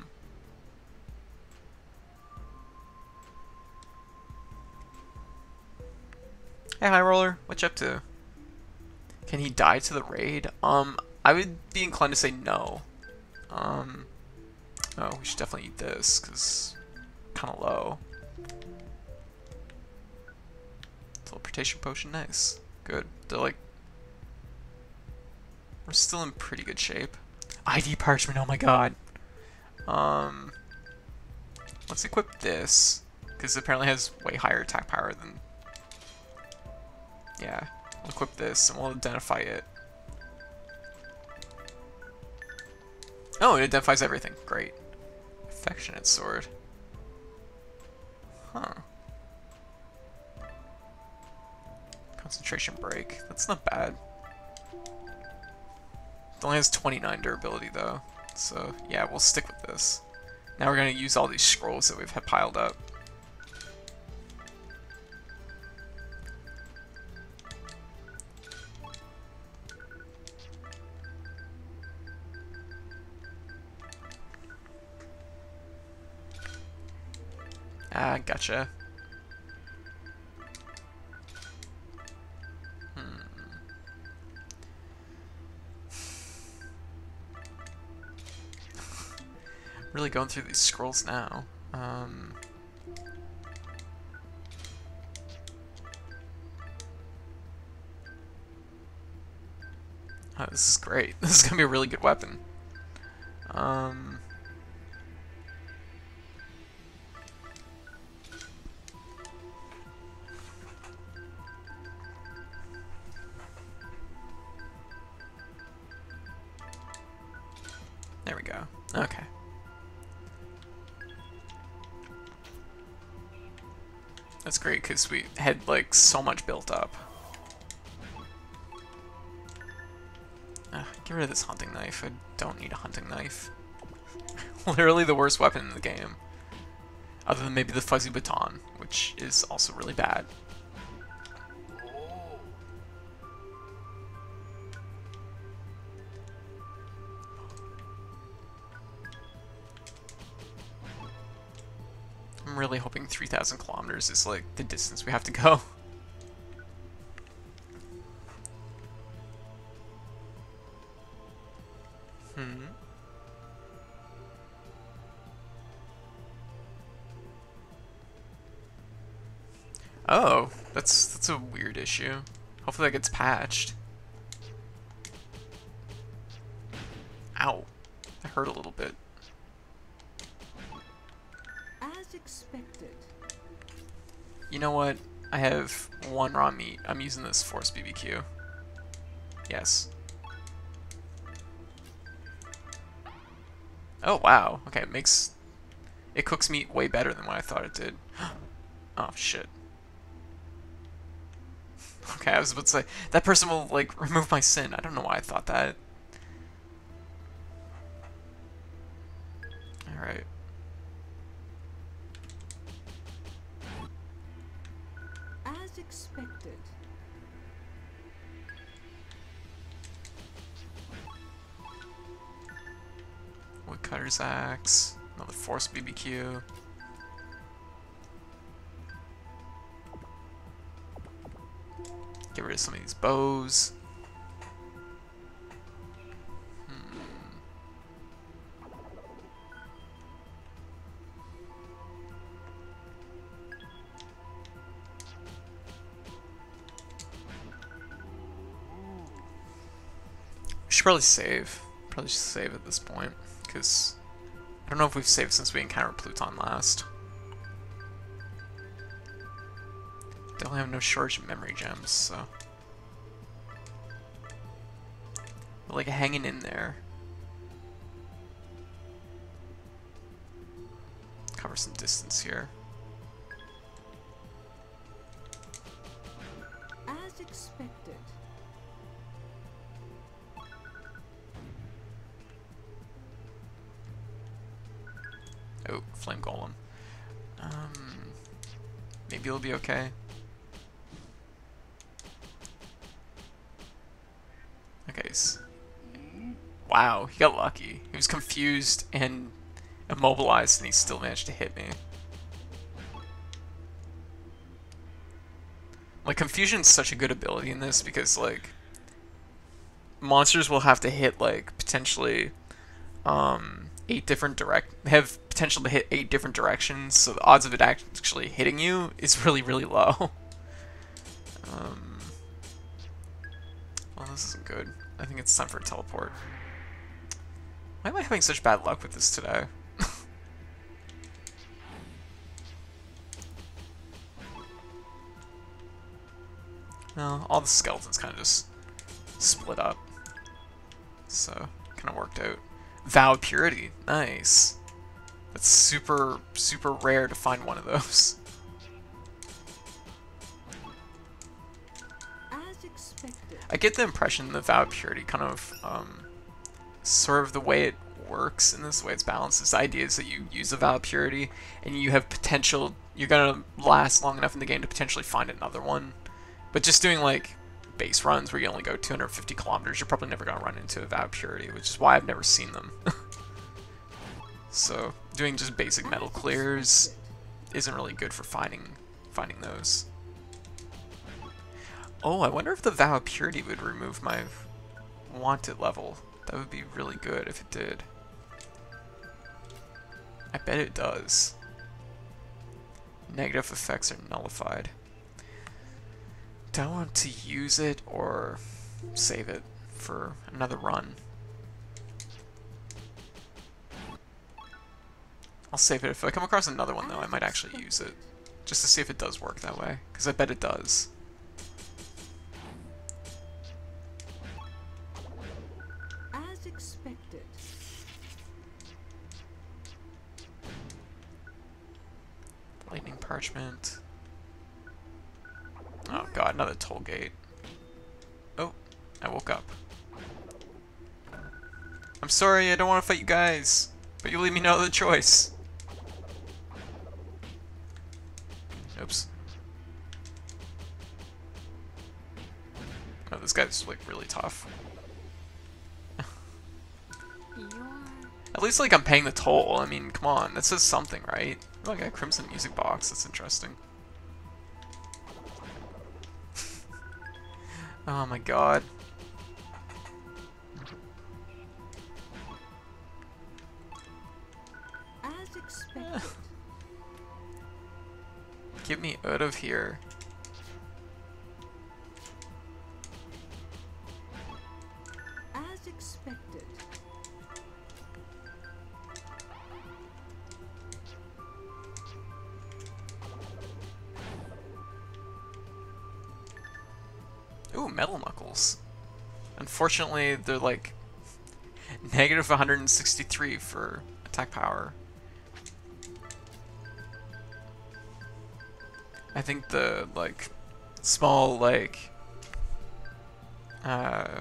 Hey, High Roller, what you up to? Can he die to the raid? Um, I would be inclined to say no. Um, oh, we should definitely eat this because kind of low. Teleportation potion, nice, good. They're like, we're still in pretty good shape. I D parchment, oh my god. Um, let's equip this because it apparently has way higher attack power than. Yeah, we'll equip this and we'll identify it. Oh, it identifies everything. Great. Affectionate sword. Huh. Concentration break. That's not bad. It only has twenty-nine durability though. So yeah, we'll stick with this. Now we're gonna use all these scrolls that we've had piled up. Ah, gotcha. Hmm. Really going through these scrolls now. Um, oh, this is great. This is gonna be a really good weapon. Um. There we go. Okay. That's great because we had like so much built up. Uh, get rid of this hunting knife. I don't need a hunting knife. Literally the worst weapon in the game. Other than maybe the fuzzy baton, which is also really bad. I'm really hoping three thousand kilometers is like the distance we have to go. Hmm. Oh, that's that's a weird issue. Hopefully that gets patched. Ow. That hurt a little bit. As expected. You know what? I have one raw meat. I'm using this Force B B Q. Yes. Oh, wow. Okay, it makes... It cooks meat way better than what I thought it did. Oh, shit. Okay, I was about to say, that person will, like, remove my sin. I don't know why I thought that. Alright. As expected. Woodcutter's axe. Another Force B B Q. Get rid of some of these bows. Hmm. Should probably save. Probably should save at this point, because I don't know if we've saved since we encountered Pluton last. Definitely have no shortage of memory gems, so we're like hanging in there. Cover some distance here. As expected. Oh, flame golem. Um, maybe it'll be okay. Okay. So, wow, he got lucky. He was confused and immobilized, and he still managed to hit me. Like, confusion's such a good ability in this because, like, monsters will have to hit, like, potentially, um, eight different direct, have potential to hit eight different directions, so the odds of it actually hitting you is really, really low. um, well, this isn't good. I think it's time for a teleport. Why am I having such bad luck with this today? No, all the skeletons kind of just split up. So, kind of worked out. Vow of Purity. Nice. That's It's super, super rare to find one of those. As expected. I get the impression the Vow of Purity kind of, um, sort of the way it works in this way it's balanced. This idea is that you use the Vow of Purity and you have potential, you're gonna last long enough in the game to potentially find another one. But just doing like base runs where you only go two hundred fifty kilometers, you're probably never gonna run into a Vow of Purity, which is why I've never seen them. So doing just basic metal clears isn't really good for finding finding those. Oh, I wonder if the Vow of Purity would remove my wanted level. That would be really good if it did. I bet it does. Negative effects are nullified. Do I want to use it or save it for another run? I'll save it. If I come across another one, though, I might actually use it. Just to see if it does work that way. Because I bet it does. As expected. Lightning Parchment. Oh god, another toll gate. Oh, I woke up. I'm sorry, I don't want to fight you guys. But you leave me no other choice. Oops. Oh, this guy's like really tough. At least like I'm paying the toll. I mean, come on, that says something, right? Oh, I got a Crimson Music Box. That's interesting. Oh my god. As expected. Get me out of here. As expected. Ooh, Metal Knuckles. Unfortunately, they're like negative one hundred sixty-three for attack power. I think the like small like uh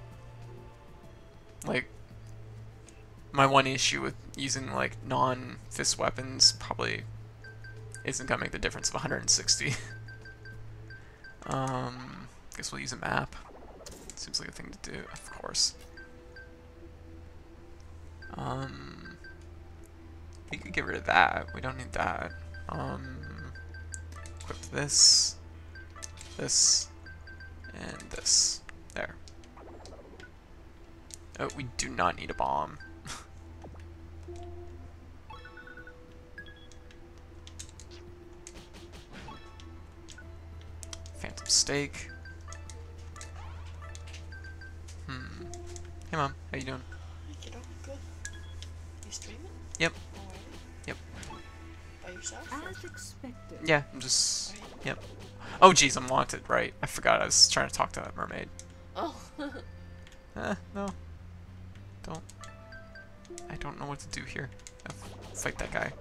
like my one issue with using like non-fist weapons probably isn't gonna make the difference of one hundred sixty. um guess we'll use a map. Seems like a thing to do, of course. Um we could get rid of that. We don't need that. Um Equip this, this, and this. There. Oh, we do not need a bomb. Phantom Stake. Hmm. Hey mom, how you doing? You know, good. You streaming? Yep. Already? Yep. By yourself? or- As expected. Yeah, I'm just... Yep. Oh jeez, I'm wanted, right. I forgot I was trying to talk to that mermaid. Oh. Eh, no. Don't. I don't know what to do here. I'll fight that guy.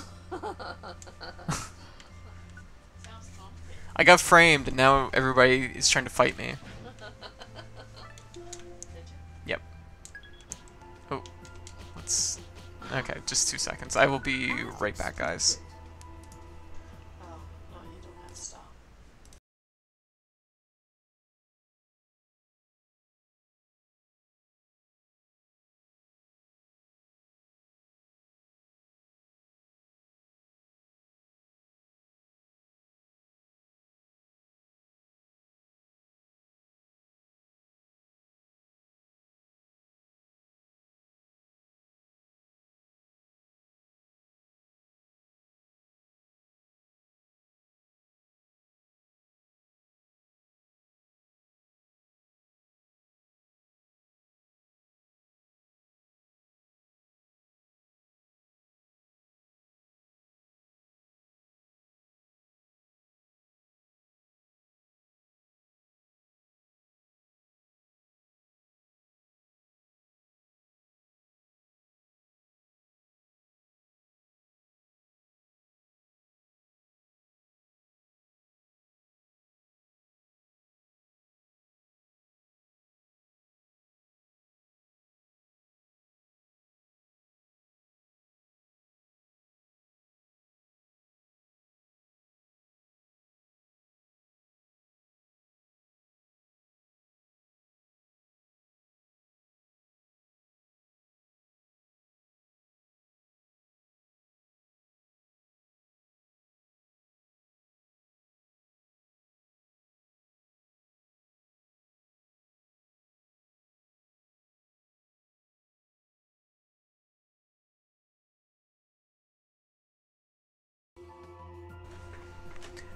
I got framed and now everybody is trying to fight me. Yep. Oh. Let's... Okay, just two seconds. I will be right back, guys.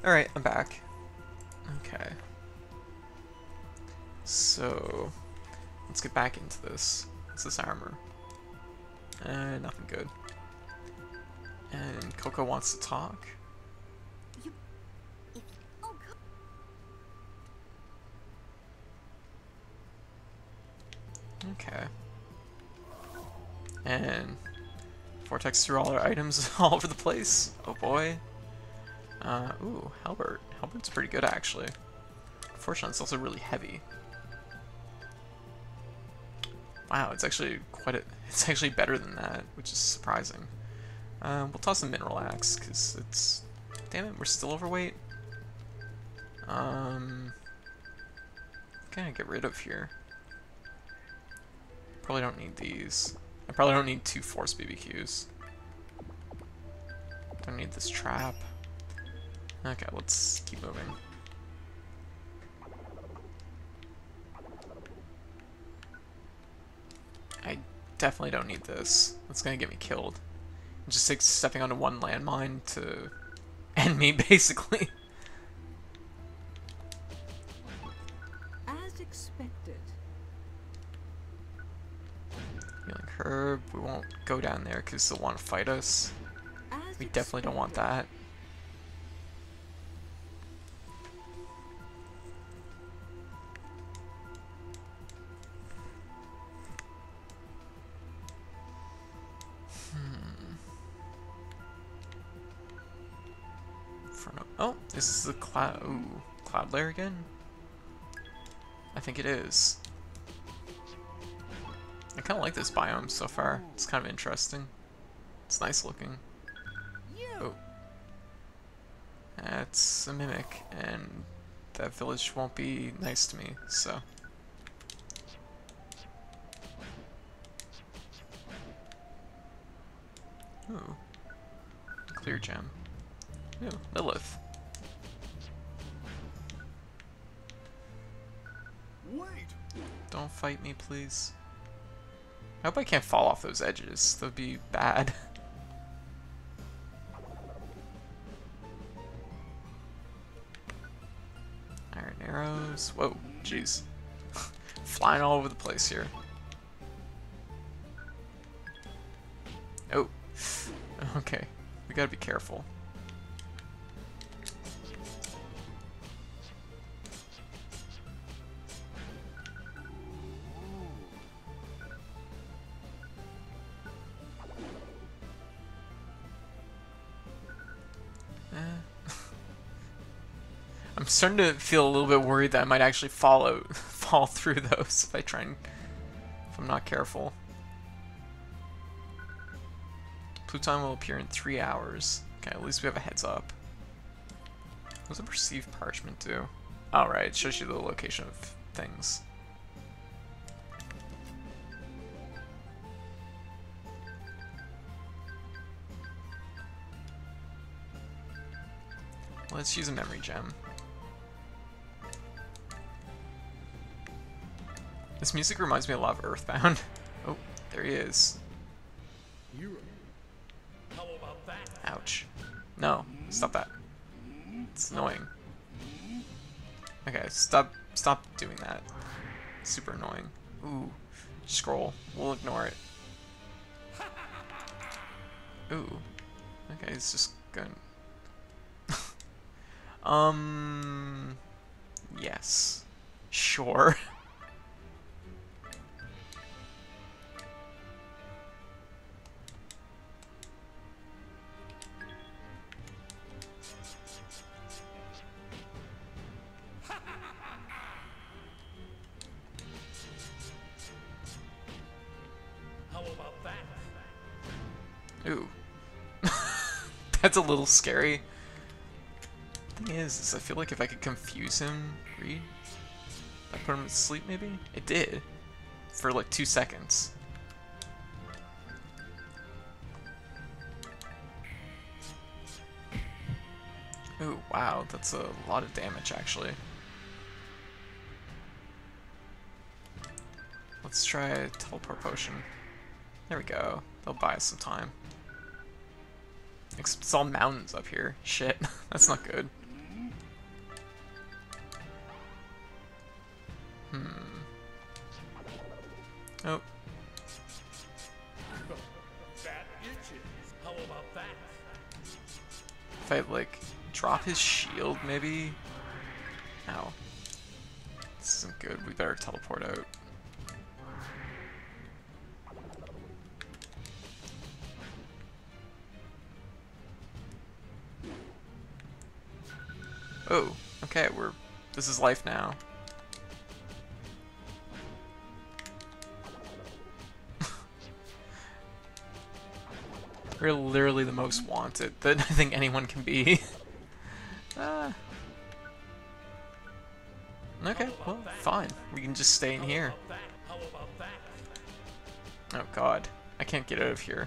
Alright, I'm back. Okay. So, let's get back into this. What's this armor? Uh, nothing good. And Coco wants to talk. You, if, oh God. Okay. And vortex through all our items all over the place. Oh boy. Uh, ooh, Halbert. Halbert's pretty good actually. Unfortunately, it's also really heavy. Wow, it's actually quite a. It's actually better than that, which is surprising. Uh, we'll toss the mineral axe because it's. Damn it, we're still overweight. Um. What can I get rid of here? Probably don't need these. I probably don't need two force B B Qs. Don't need this trap. Okay, let's keep moving. I definitely don't need this. That's gonna get me killed. It just takes stepping onto one landmine to end me, basically. As expected. Healing herb. We won't go down there because they'll want to fight us. As We definitely don't want that. Oh, this is the cloud. Ooh, cloud lair again? I think it is. I kind of like this biome so far. It's kind of interesting. It's nice looking. Oh. That's a mimic, and that village won't be nice to me, so. Ooh. Clear gem. Ooh, Lilith. Wait! Don't fight me, please. I hope I can't fall off those edges. That would be bad. Iron arrows. Whoa, jeez. Flying all over the place here. Oh. Okay. We gotta be careful. I'm starting to feel a little bit worried that I might actually fall out, fall through those if I try and, if I'm not careful. Pluton will appear in three hours. Okay, at least we have a heads up. What does a perceived parchment do? Oh, right, it shows you the location of things. Let's use a memory gem. This music reminds me a lot of Earthbound. Oh, there he is. Hero. How about that? Ouch. No, stop that. It's annoying. Okay, stop stop doing that. Super annoying. Ooh, scroll. We'll ignore it. Ooh. Okay, it's just going. um. Yes. Sure. How about that? Ooh. That's a little scary. Thing is, is I feel like if I could confuse him, read, I put him to sleep maybe? It did. For like two seconds. Ooh, wow, that's a lot of damage actually. Let's try a teleport potion. There we go. They'll buy us some time. Except it's all mountains up here. Shit, that's not good. Hmm. Oh. That itches. How about that? If I, like, drop his shield, maybe? Ow. This isn't good. We better teleport out. Oh, okay, we're... This is life now. We're literally the most wanted that I think anyone can be. Ah. Okay, well, fine. We can just stay in here. How about that? Oh god, I can't get out of here.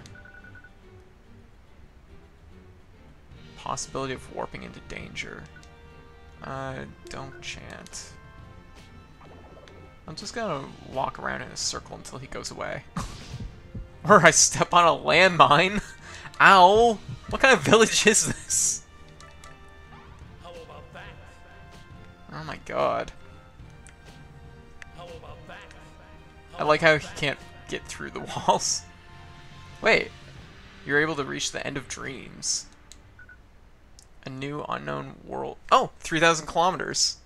Possibility of warping into danger. Uh, don't chant. I'm just gonna walk around in a circle until he goes away. Or I step on a landmine. Ow! What kind of village is this? How about that? Oh my god. How about that? I like how he can't get through the walls. Wait, you're able to reach the end of dreams. A new unknown world. Oh, three thousand kilometers.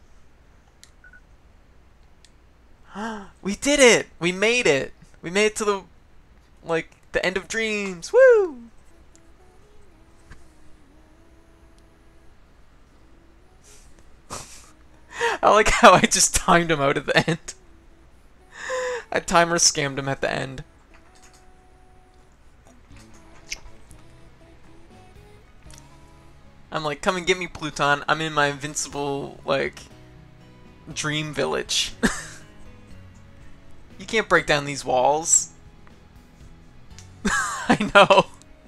We did it! We made it! We made it to the, like, the end of dreams. Woo! I like how I just timed him out at the end. I timer scammed him at the end. I'm like, come and get me, Pluton. I'm in my invincible, like, dream village. You can't break down these walls. I know.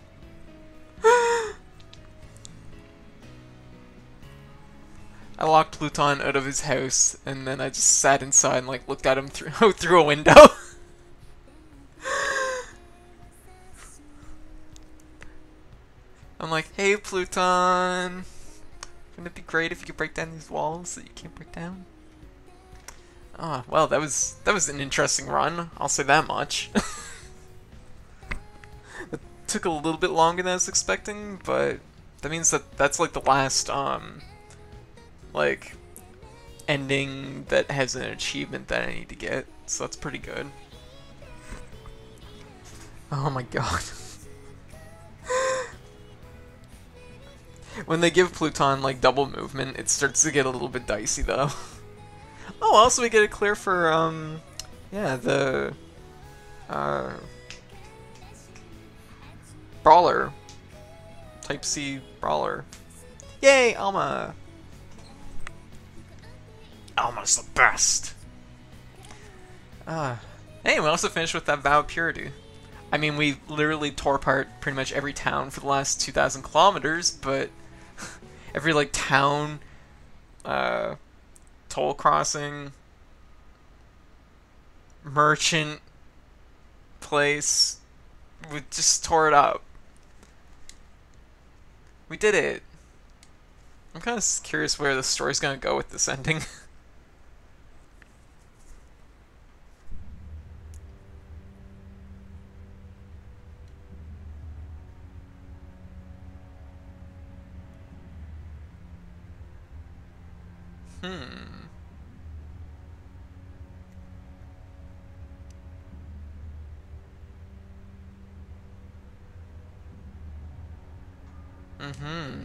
I locked Pluton out of his house, and then I just sat inside and like looked at him through through a window. I'm like, hey Pluton, wouldn't it be great if you could break down these walls that you can't break down? Ah, well, that was that was an interesting run. I'll say that much. It took a little bit longer than I was expecting, but that means that that's like the last um. like ending that has an achievement that I need to get, so that's pretty good. Oh my god. When they give Pluton like double movement, it starts to get a little bit dicey though. Oh, also we get a clear for um yeah, the uh brawler. Type C brawler. Yay, Alma! Alma's the best! Uh, hey, we also finished with that Vow of Purity. I mean, we literally tore apart pretty much every town for the last two thousand kilometers, but every, like, town, uh, toll crossing, merchant place, we just tore it up. We did it. I'm kind of curious where the story's gonna go with this ending. Hmm. Mm-hmm.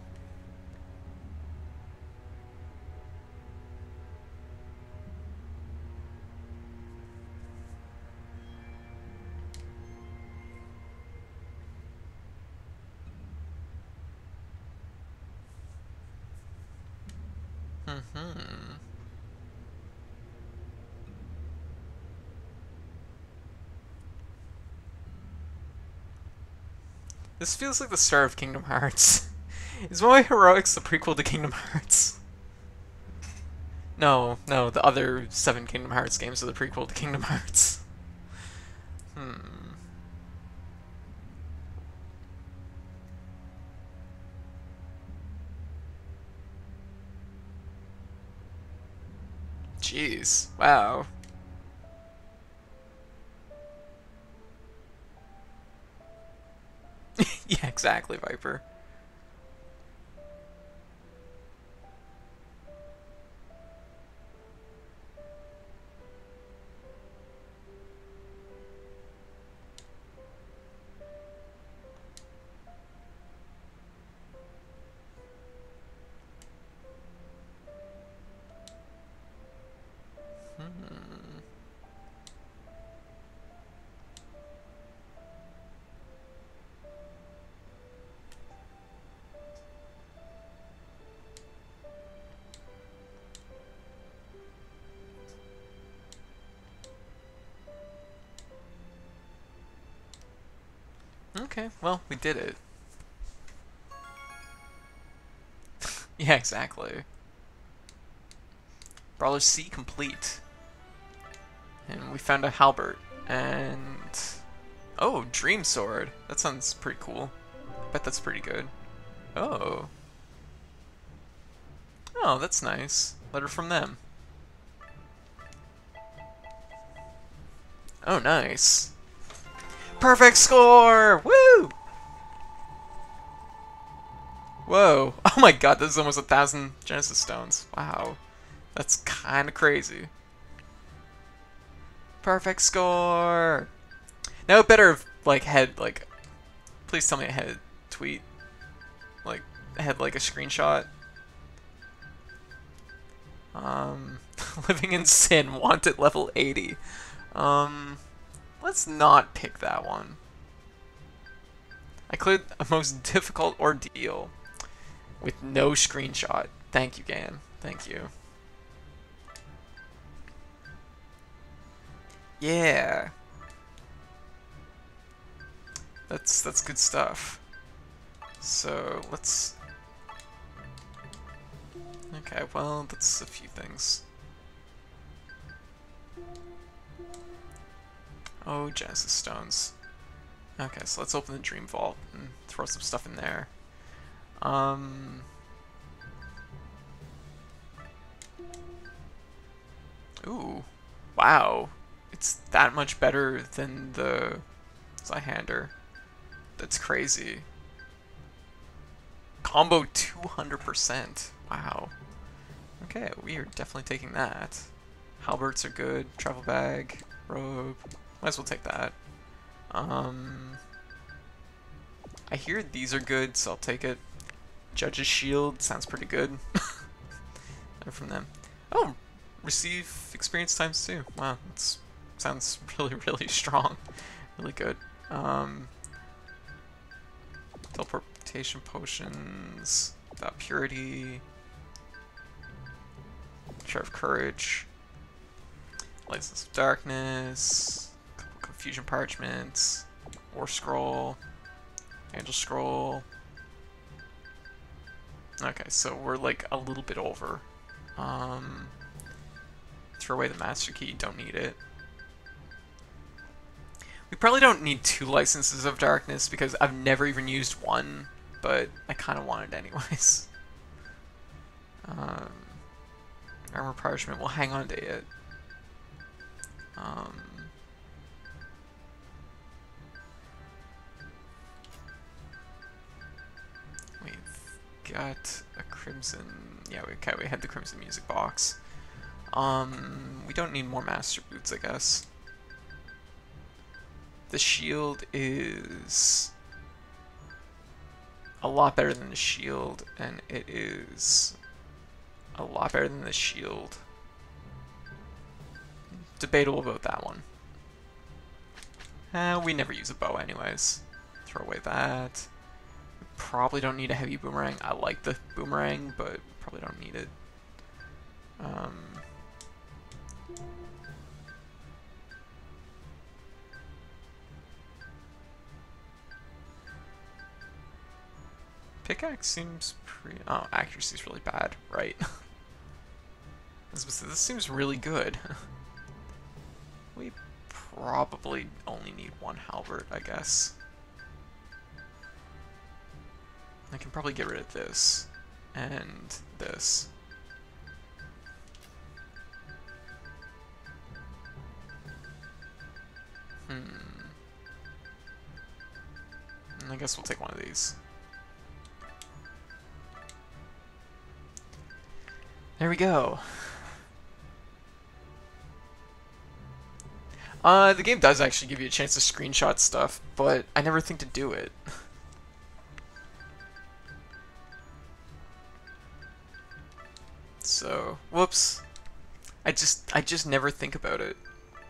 Mm-hmm. This feels like the start of Kingdom Hearts. Is Moe Heroics the prequel to Kingdom Hearts? No, no, the other seven Kingdom Hearts games are the prequel to Kingdom Hearts. Hmm. Jeez. Wow. Yeah, exactly, Viper. Okay, well, we did it. Yeah, exactly. Brawler C complete. And we found a halberd. And... oh, Dream Sword. That sounds pretty cool. I bet that's pretty good. Oh. Oh, that's nice. Letter from them. Oh, nice. Perfect score! Woo! Whoa. Oh my god, this is almost a thousand Genesis Stones. Wow. That's kind of crazy. Perfect score! Now it better have, like, had, like... please tell me I had a tweet. Like, I had, like, a screenshot. Um... Living in Sin, wanted level eighty. Um... Let's not pick that one. I cleared a most difficult ordeal with no screenshot. Thank you, Gan. Thank you. Yeah. That's that's good stuff. So let's. Okay, well that's a few things. Oh, Genesis Stones. Okay, so let's open the Dream Vault and throw some stuff in there. Um. Ooh. Wow. It's that much better than the Zweihander. That's crazy. Combo two hundred percent. Wow. Okay, we are definitely taking that. Halberts are good. Travel bag. Robe. Might as well take that. Um, I hear these are good, so I'll take it. Judge's Shield sounds pretty good. From them. Oh, receive experience times two. Wow, that sounds really, really strong. Really good. Um, teleportation potions. About purity. Share of Courage. License of Darkness. Confusion Parchments, War Scroll, Angel Scroll. Okay, so we're like a little bit over. Um, throw away the Master Key, don't need it. We probably don't need two Licenses of Darkness because I've never even used one, but I kind of want it anyways. Um, Armor Parchment, we'll hang on to it. Um, got a Crimson... yeah, we, okay, we had the Crimson Music Box. Um, we don't need more Master Boots, I guess. The shield is a lot better than the shield, and it is a lot better than the shield. Debatable about that one. Uh, we never use a bow anyways. Throw away that. Probably don't need a heavy boomerang. I like the boomerang, but probably don't need it. Um, pickaxe seems pretty... oh, accuracy's really bad, right? This seems really good. We probably only need one halberd, I guess. I can probably get rid of this and this. Hmm. I guess we'll take one of these. There we go. Uh, the game does actually give you a chance to screenshot stuff, but I never think to do it. So, whoops. I just, I just never think about it.